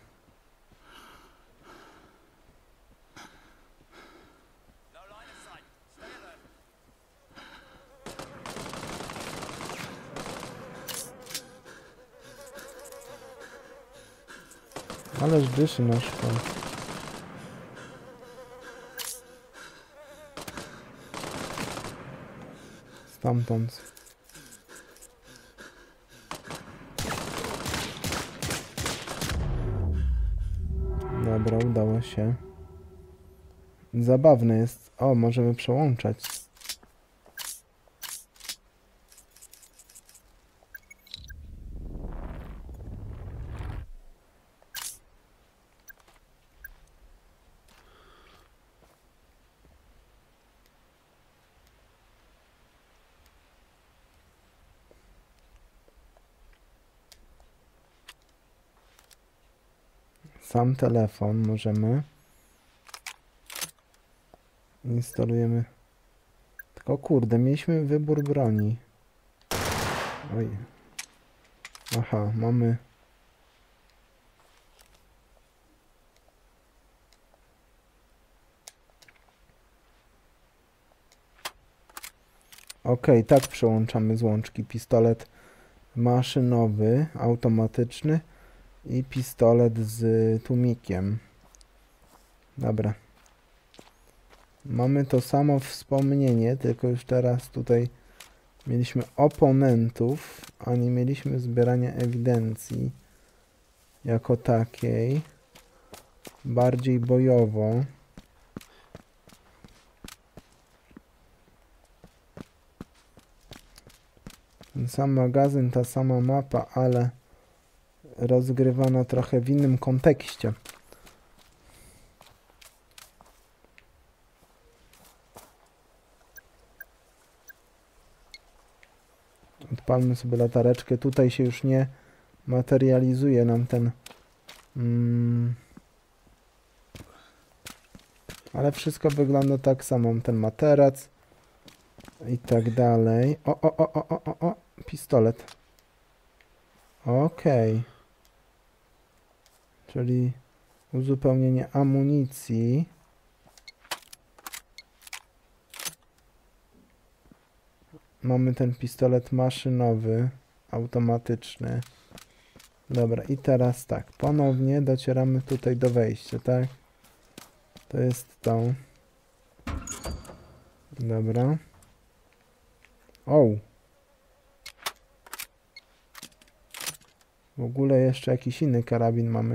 Ależ dyszy na szkołę. Stamtąd. Dobra, udało się. Zabawne jest. O, możemy przełączać. Sam telefon możemy. Instalujemy. Tylko kurde, mieliśmy wybór broni. Oj. Aha, mamy. Ok, tak przełączamy złączki. Pistolet maszynowy, automatyczny i pistolet z tłumikiem. Dobra. Mamy to samo wspomnienie, tylko już teraz tutaj mieliśmy oponentów, a nie mieliśmy zbierania ewidencji jako takiej. Bardziej bojowo. Ten sam magazyn, ta sama mapa, ale rozgrywana trochę w innym kontekście. Odpalmy sobie latareczkę. Tutaj się już nie materializuje nam ten... Mm, ale wszystko wygląda tak samo. Ten materac i tak dalej. O, o, o, o, o, o, o. Pistolet. Okej. Okay. Czyli uzupełnienie amunicji. Mamy ten pistolet maszynowy, automatyczny. Dobra, i teraz tak, ponownie docieramy tutaj do wejścia, tak? To jest to. Dobra. O! W ogóle jeszcze jakiś inny karabin mamy.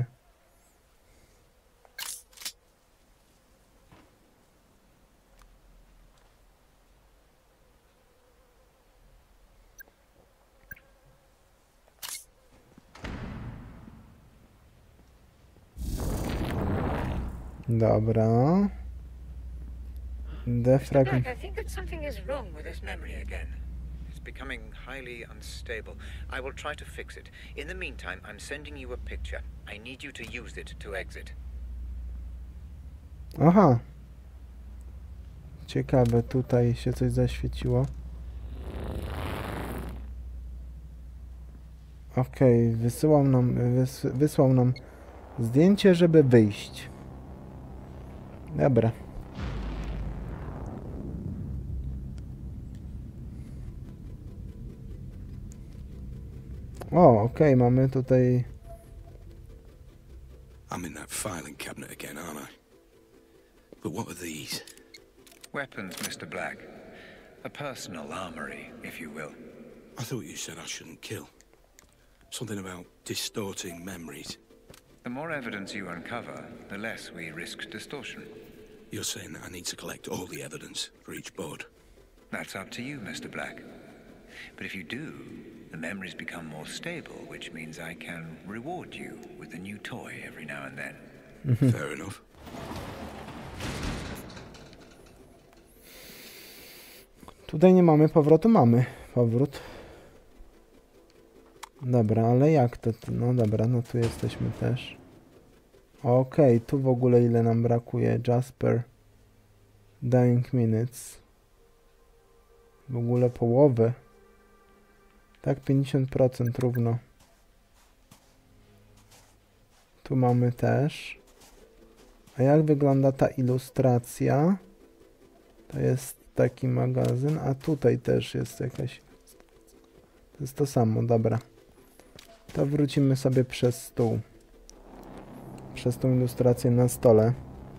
Dobra. Defrag... I think that something is wrong with this memory again. It's becoming highly unstable. I will try to fix it. In the meantime, I'm sending you a picture. I need you to use it to exit. Aha. Ciekawe, tutaj się coś zaświeciło. Okej, okay, wysyłał nam, wys, wysłał nam zdjęcie, żeby wyjść. Dobra. O, okej, okay, mamy tutaj... I'm in that filing cabinet again, aren't I? But what are these? Weapons, Mister Black. A personal armory, if you will. I thought you said I shouldn't kill. Something about distorting memories. The more evidence you uncover, the less we risk distortion. You're saying that I need to collect all the evidence for each board? That's up to you, Mister Black. But if you do, the memories become more stable, which means I can reward you with a new toy every now and then. Fair enough. Tutaj nie mamy powrotu, mamy powrót. Dobra, ale jak to? No dobra, no tu jesteśmy też. Okej, okay, tu w ogóle ile nam brakuje? Jasper. Dying minutes. W ogóle połowę. Tak, pięćdziesiąt procent równo. Tu mamy też. A jak wygląda ta ilustracja? To jest taki magazyn, a tutaj też jest jakaś... To jest to samo, dobra. To wrócimy sobie przez stół. Przez tą ilustrację na stole.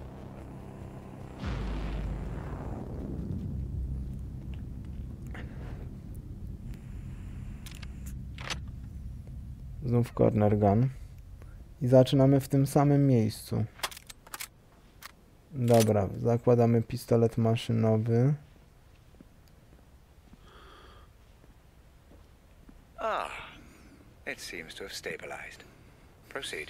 Znów corner gun. I zaczynamy w tym samym miejscu. Dobra, zakładamy pistolet maszynowy. Ah, it seems to have stabilized. Proceed.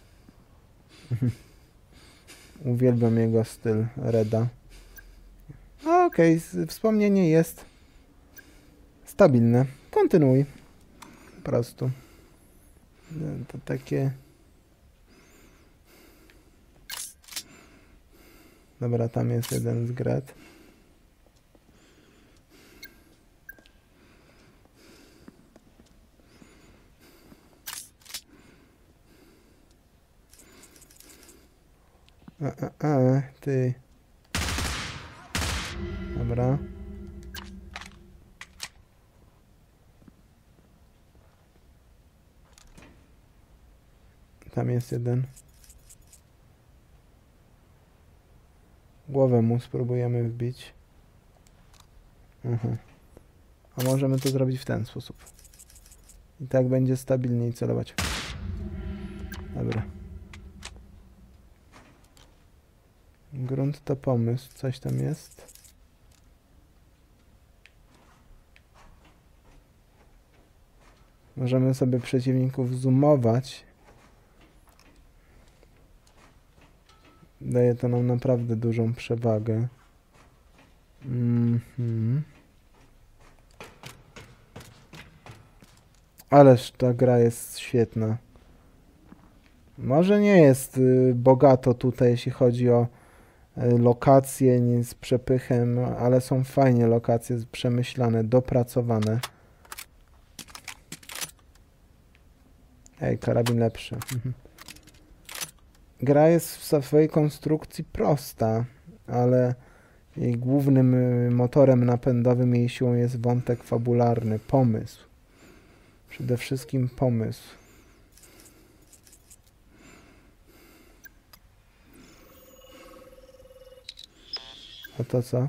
Uwielbiam jego styl Reda. Okej, okay, wspomnienie jest stabilne. Kontynuuj. Po prostu. To takie... Dobra, tam jest jeden z gret. A, a, a, ty. Dobra. Tam jest jeden. Głowę mu spróbujemy wbić. Uh-huh. A możemy to zrobić w ten sposób. I tak będzie stabilniej celować. Dobra. Grunt to pomysł. Coś tam jest. Możemy sobie przeciwników zoomować. Daje to nam naprawdę dużą przewagę. Mhm. Ależ ta gra jest świetna. Może nie jest y, bogato tutaj, jeśli chodzi o y, lokacje, nie z przepychem, ale są fajnie lokacje przemyślane, dopracowane. Ej, karabin lepszy. Mhm. Gra jest w swojej konstrukcji prosta, ale jej głównym y, motorem napędowym, jej siłą jest wątek fabularny, pomysł. Przede wszystkim pomysł. A to co?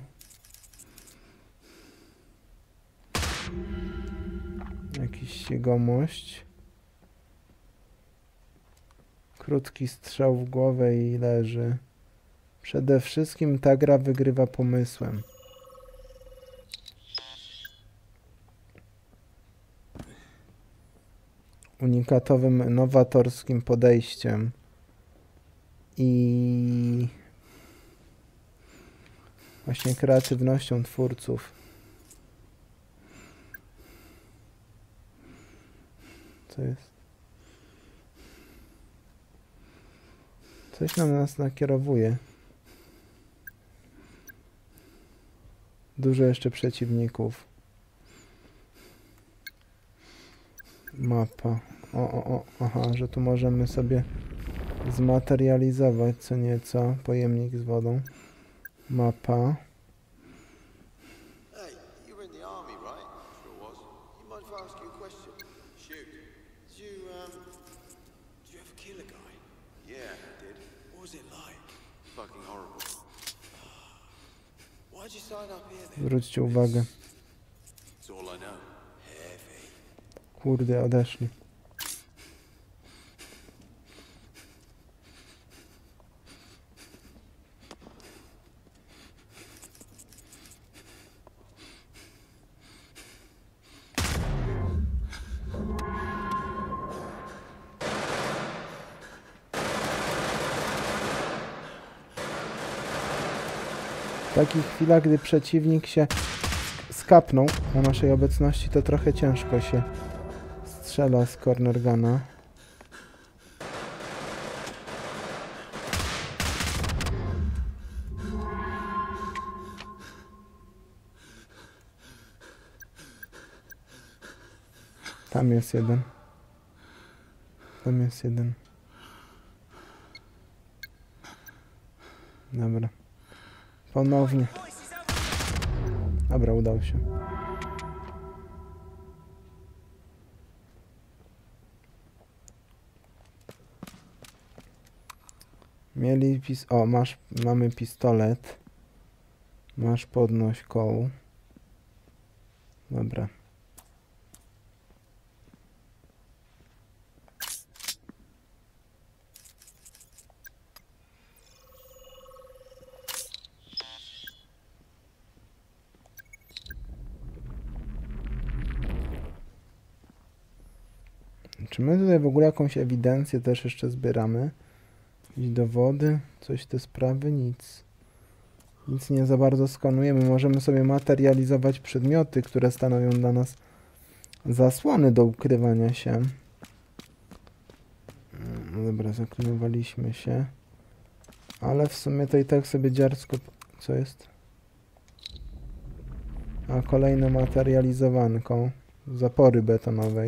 Jakiś jegomość. Krótki strzał w głowę i leży. Przede wszystkim ta gra wygrywa pomysłem. Unikatowym, nowatorskim podejściem i właśnie kreatywnością twórców. Co jest? Coś na nas nakierowuje. Dużo jeszcze przeciwników. Mapa. O, o, o, aha, że tu możemy sobie zmaterializować co nieco pojemnik z wodą. Mapa. Hey, you were in the army, right? Sure was. You mind if I ask you a question? Shoot. Did you, um... Did you ever kill a guy? Yeah, I did. What was it like? Fucking horrible. Why'd you sign up here then? Zwróćcie uwagę. It's all I know. Heavy. Kurde, odeszli. W takich chwilach, gdy przeciwnik się skapnął na naszej obecności, to trochę ciężko się strzela z corner guna. Tam jest jeden. Tam jest jeden. Dobra. Ponownie. Dobra, udało się. Mieli pis... O, masz... Mamy pistolet. Masz podnoś koł. Dobra. Czy my tutaj w ogóle jakąś ewidencję też jeszcze zbieramy? Jakieś dowody? Coś te sprawy? Nic. Nic nie za bardzo skanujemy. Możemy sobie materializować przedmioty, które stanowią dla nas zasłony do ukrywania się. No dobra, zaklinowaliśmy się. Ale w sumie to i tak sobie dziarsko... Co jest? A kolejne materializowanko. Zapory betonowej.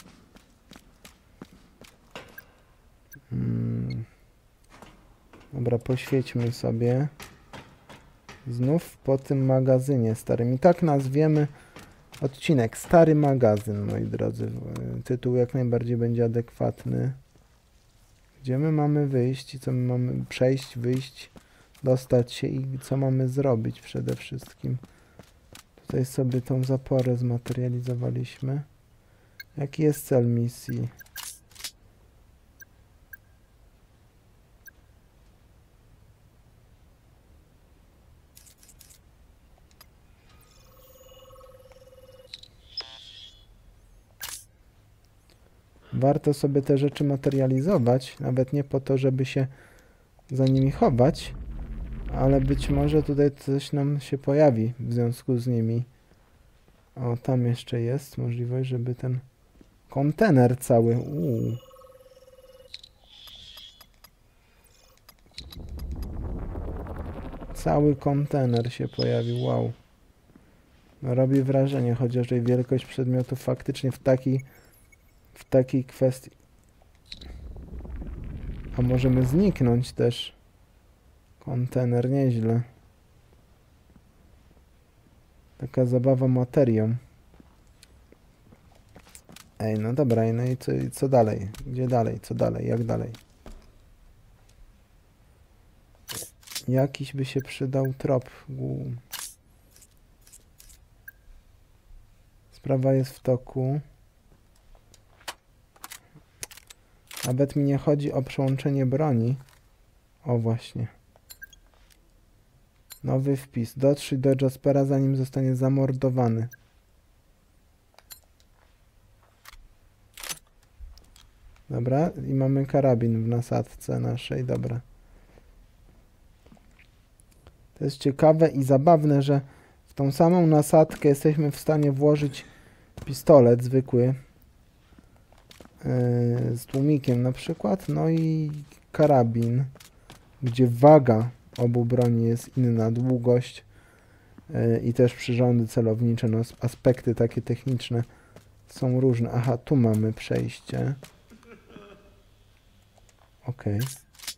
Hmm. Dobra, poświećmy sobie. Znów po tym magazynie starym. I tak nazwiemy odcinek Stary Magazyn, moi drodzy. Tytuł jak najbardziej będzie adekwatny. Gdzie my mamy wyjść i co my mamy przejść, wyjść, dostać się i co mamy zrobić przede wszystkim. Tutaj sobie tą zaporę zmaterializowaliśmy. Jaki jest cel misji? warto sobie te rzeczy materializować, nawet nie po to, żeby się za nimi chować, ale być może tutaj coś nam się pojawi w związku z nimi. O, tam jeszcze jest możliwość, żeby ten kontener cały... Uuu. Cały kontener się pojawił, wow. No, robi wrażenie, chociaż jej wielkość przedmiotów faktycznie w takiej w takiej kwestii. A możemy zniknąć też. Kontener, nieźle. Taka zabawa materią. Ej, no dobra, no i co, i co dalej? Gdzie dalej? Co dalej? Jak dalej? Jakiś by się przydał trop. U. Sprawa jest w toku. Nawet mi nie chodzi o przełączenie broni. O właśnie. Nowy wpis. Dotrzyj do Jaspera, zanim zostanie zamordowany. Dobra, i mamy karabin w nasadce naszej, dobra. To jest ciekawe i zabawne, że w tą samą nasadkę jesteśmy w stanie włożyć pistolet zwykły yy, z tłumikiem na przykład, no i karabin, gdzie waga obu broni jest inna, długość yy, i też przyrządy celownicze, no aspekty takie techniczne są różne. Aha, tu mamy przejście. Okej. Okay.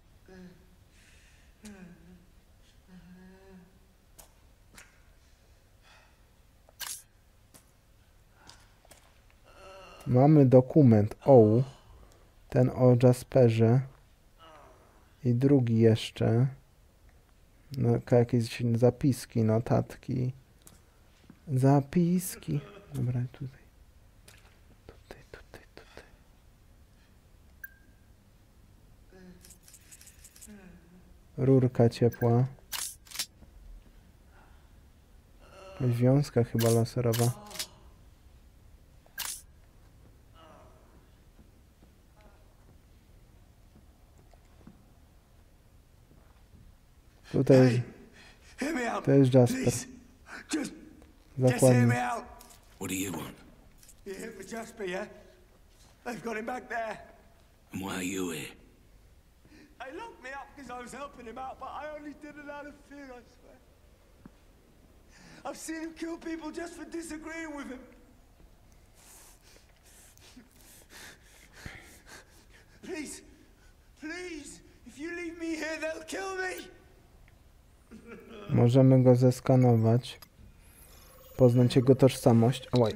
Mamy dokument. O, ten o Jasperze. I drugi jeszcze. No, jakieś zapiski, notatki. Zapiski. Dobra, tutaj. Tutaj, tutaj, tutaj. Rurka ciepła. Wiązka chyba laserowa. Tutaj to jest Jasper. Zakładnie. What do you want? You're here for Jasper, yeah? They've got him back there. And why are you here? They locked me up because I was helping him out, but I only did it out of fear, I swear. I've seen him kill people just for disagreeing with him. Please, please, if you leave me here, they'll kill me. Możemy go zeskanować. Poznać jego tożsamość. Oj.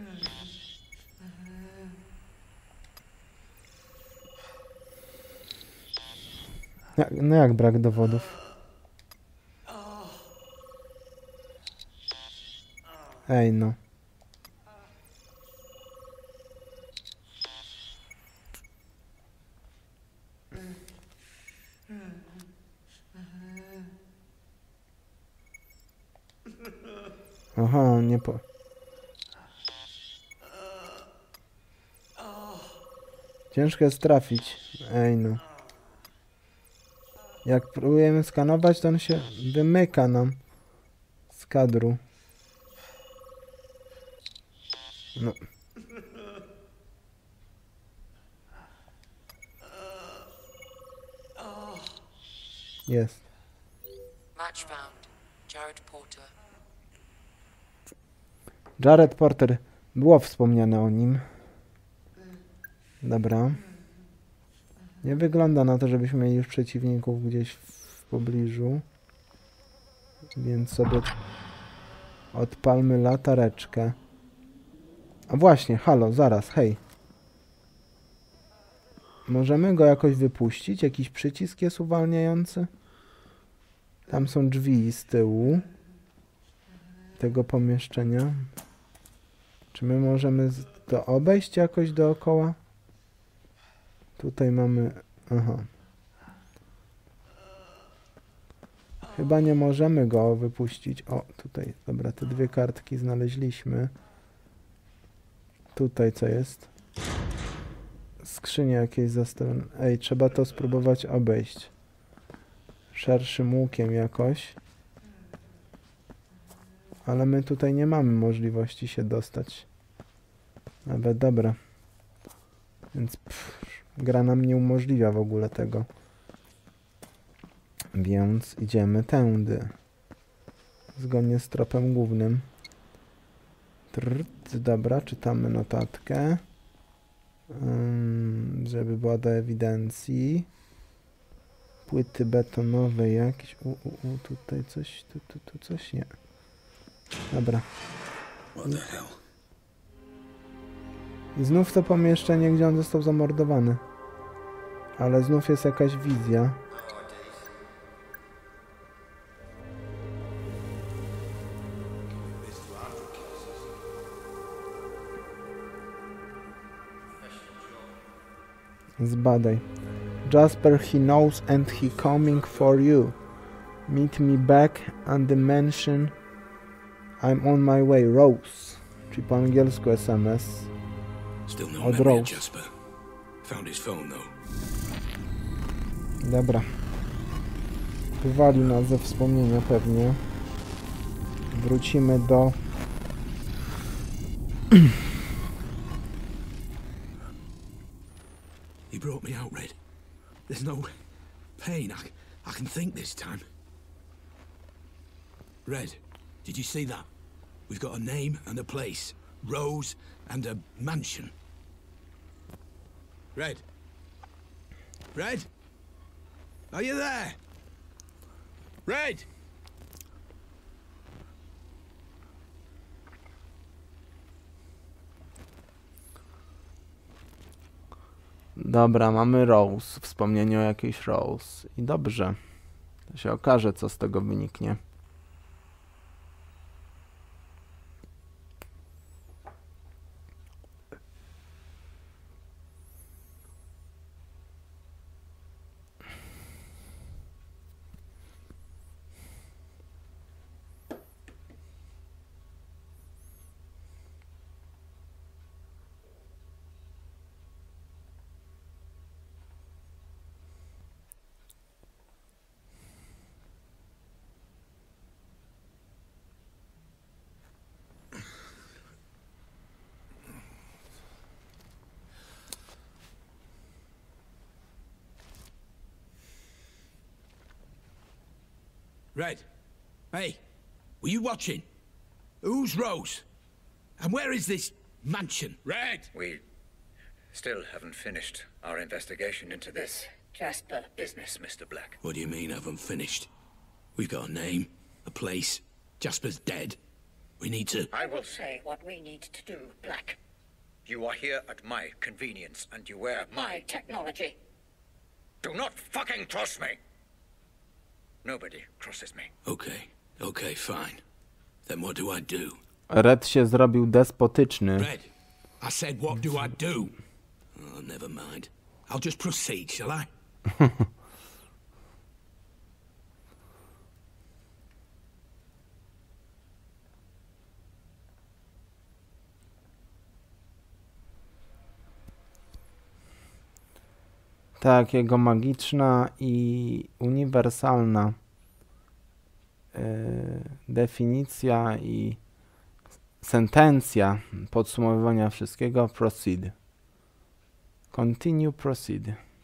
Jak, no jak brak dowodów? Ej no. Aha, nie po... Ciężko jest trafić. Ej no. Jak próbujemy skanować, to on się wymyka nam z kadru. No. Jest. Match found. Jared Porter. Jared Porter. Było wspomniane o nim. Dobra. Nie wygląda na to, żebyśmy mieli już przeciwników gdzieś w pobliżu. Więc sobie odpalmy latareczkę. A właśnie, halo, zaraz, hej. Możemy go jakoś wypuścić? Jakiś przycisk jest uwalniający? Tam są drzwi z tyłu tego pomieszczenia. Czy my możemy to obejść jakoś dookoła? Tutaj mamy... Aha. Chyba nie możemy go wypuścić. O, tutaj, dobra, te dwie kartki znaleźliśmy. Tutaj co jest? skrzynie jakieś zastawione. Ej, trzeba to spróbować obejść. Szerszym łukiem jakoś. Ale my tutaj nie mamy możliwości się dostać. Nawet dobra. Więc pff, gra nam nie umożliwia w ogóle tego. Więc idziemy tędy. Zgodnie z tropem głównym. Trrt, dobra, czytamy notatkę. Um, żeby była do ewidencji. Płyty betonowe jakieś. U, u, u, tutaj coś, tu, tu, tu coś nie. Dobra. I znów to pomieszczenie, gdzie on został zamordowany. Ale znów jest jakaś wizja. Zbadaj. Jasper, he knows and he coming for you. Meet me back at the mansion. I'm on my way, Rose. Czyli po angielsku S M S. Still no Od memory Rose. of Jasper. Found his phone though. Dobra. Wywalił nas ze wspomnienia pewnie. Wrócimy do... He brought me out, Red. There's no pain. I, I can think this time. Red, did you see that? We've got a name and a place. Rose and a mansion. Red? Red? Are you there? Red? Dobra, mamy Rose. Wspomnienie o jakiejś Rose. I dobrze. To się okaże, co z tego wyniknie. Red? Hey, were you watching? Who's Rose? And where is this mansion? Red! We still haven't finished our investigation into this Jasper business, Mister Black. What do you mean, haven't finished? We've got a name, a place. Jasper's dead. We need to... I will say what we need to do, Black. You are here at my convenience, and you wear my... My technology. Do not fucking cross me! Nobody crosses me. Okay, okay, fine. Then what do I do? Red się zrobił despotyczny. Red, I said what do I do? Oh, never mind. I'll just proceed, shall I? Tak, jego magiczna i uniwersalna yy, definicja i sentencja podsumowywania wszystkiego. Proceed. Continue, proceed.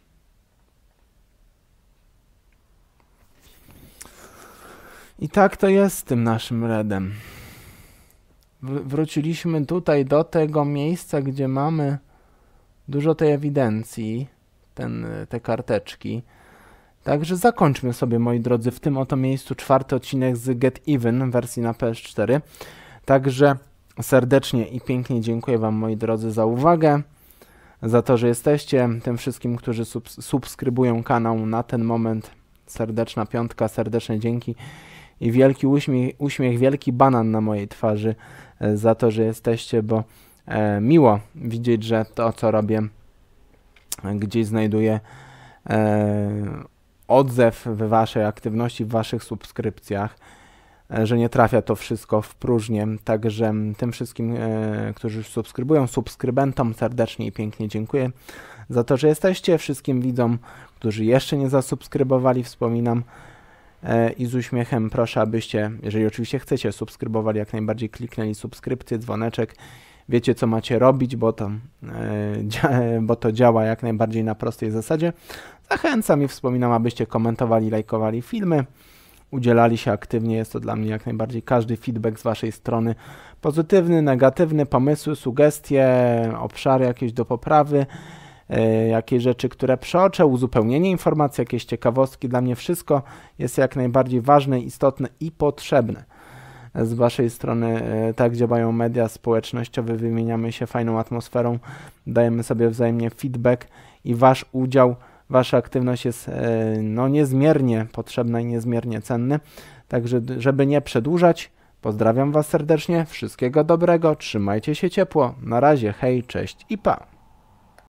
I tak to jest z tym naszym Redem. Wr- wróciliśmy tutaj do tego miejsca, gdzie mamy dużo tej ewidencji. Ten, te karteczki. Także zakończmy sobie, moi drodzy, w tym oto miejscu czwarty odcinek z Get Even w wersji na P S cztery. Także serdecznie i pięknie dziękuję wam, moi drodzy, za uwagę, za to, że jesteście, tym wszystkim, którzy sub subskrybują kanał na ten moment. Serdeczna piątka, serdeczne dzięki i wielki uśmiech, uśmiech wielki banan na mojej twarzy e, za to, że jesteście, bo e, miło widzieć, że to, co robię, gdzieś znajduje e, odzew w waszej aktywności, w waszych subskrypcjach, e, że nie trafia to wszystko w próżnię. Także tym wszystkim, e, którzy już subskrybują, subskrybentom serdecznie i pięknie dziękuję za to, że jesteście. Wszystkim widzom, którzy jeszcze nie zasubskrybowali, wspominam e, i z uśmiechem proszę, abyście, jeżeli oczywiście chcecie, subskrybowali, jak najbardziej kliknęli subskrypcję, dzwoneczek. Wiecie, co macie robić, bo to, e, bo to działa jak najbardziej na prostej zasadzie. Zachęcam i wspominam, abyście komentowali, lajkowali filmy, udzielali się aktywnie. Jest to dla mnie jak najbardziej każdy feedback z waszej strony. Pozytywny, negatywny, pomysły, sugestie, obszary jakieś do poprawy, e, jakieś rzeczy, które przeoczę, uzupełnienie informacji, jakieś ciekawostki. Dla mnie wszystko jest jak najbardziej ważne, istotne i potrzebne. Z waszej strony tak działają media społecznościowe, wymieniamy się fajną atmosferą, dajemy sobie wzajemnie feedback i wasz udział, wasza aktywność jest no, niezmiernie potrzebna i niezmiernie cenny. Także żeby nie przedłużać, pozdrawiam was serdecznie, wszystkiego dobrego, trzymajcie się ciepło, na razie, hej, cześć i pa!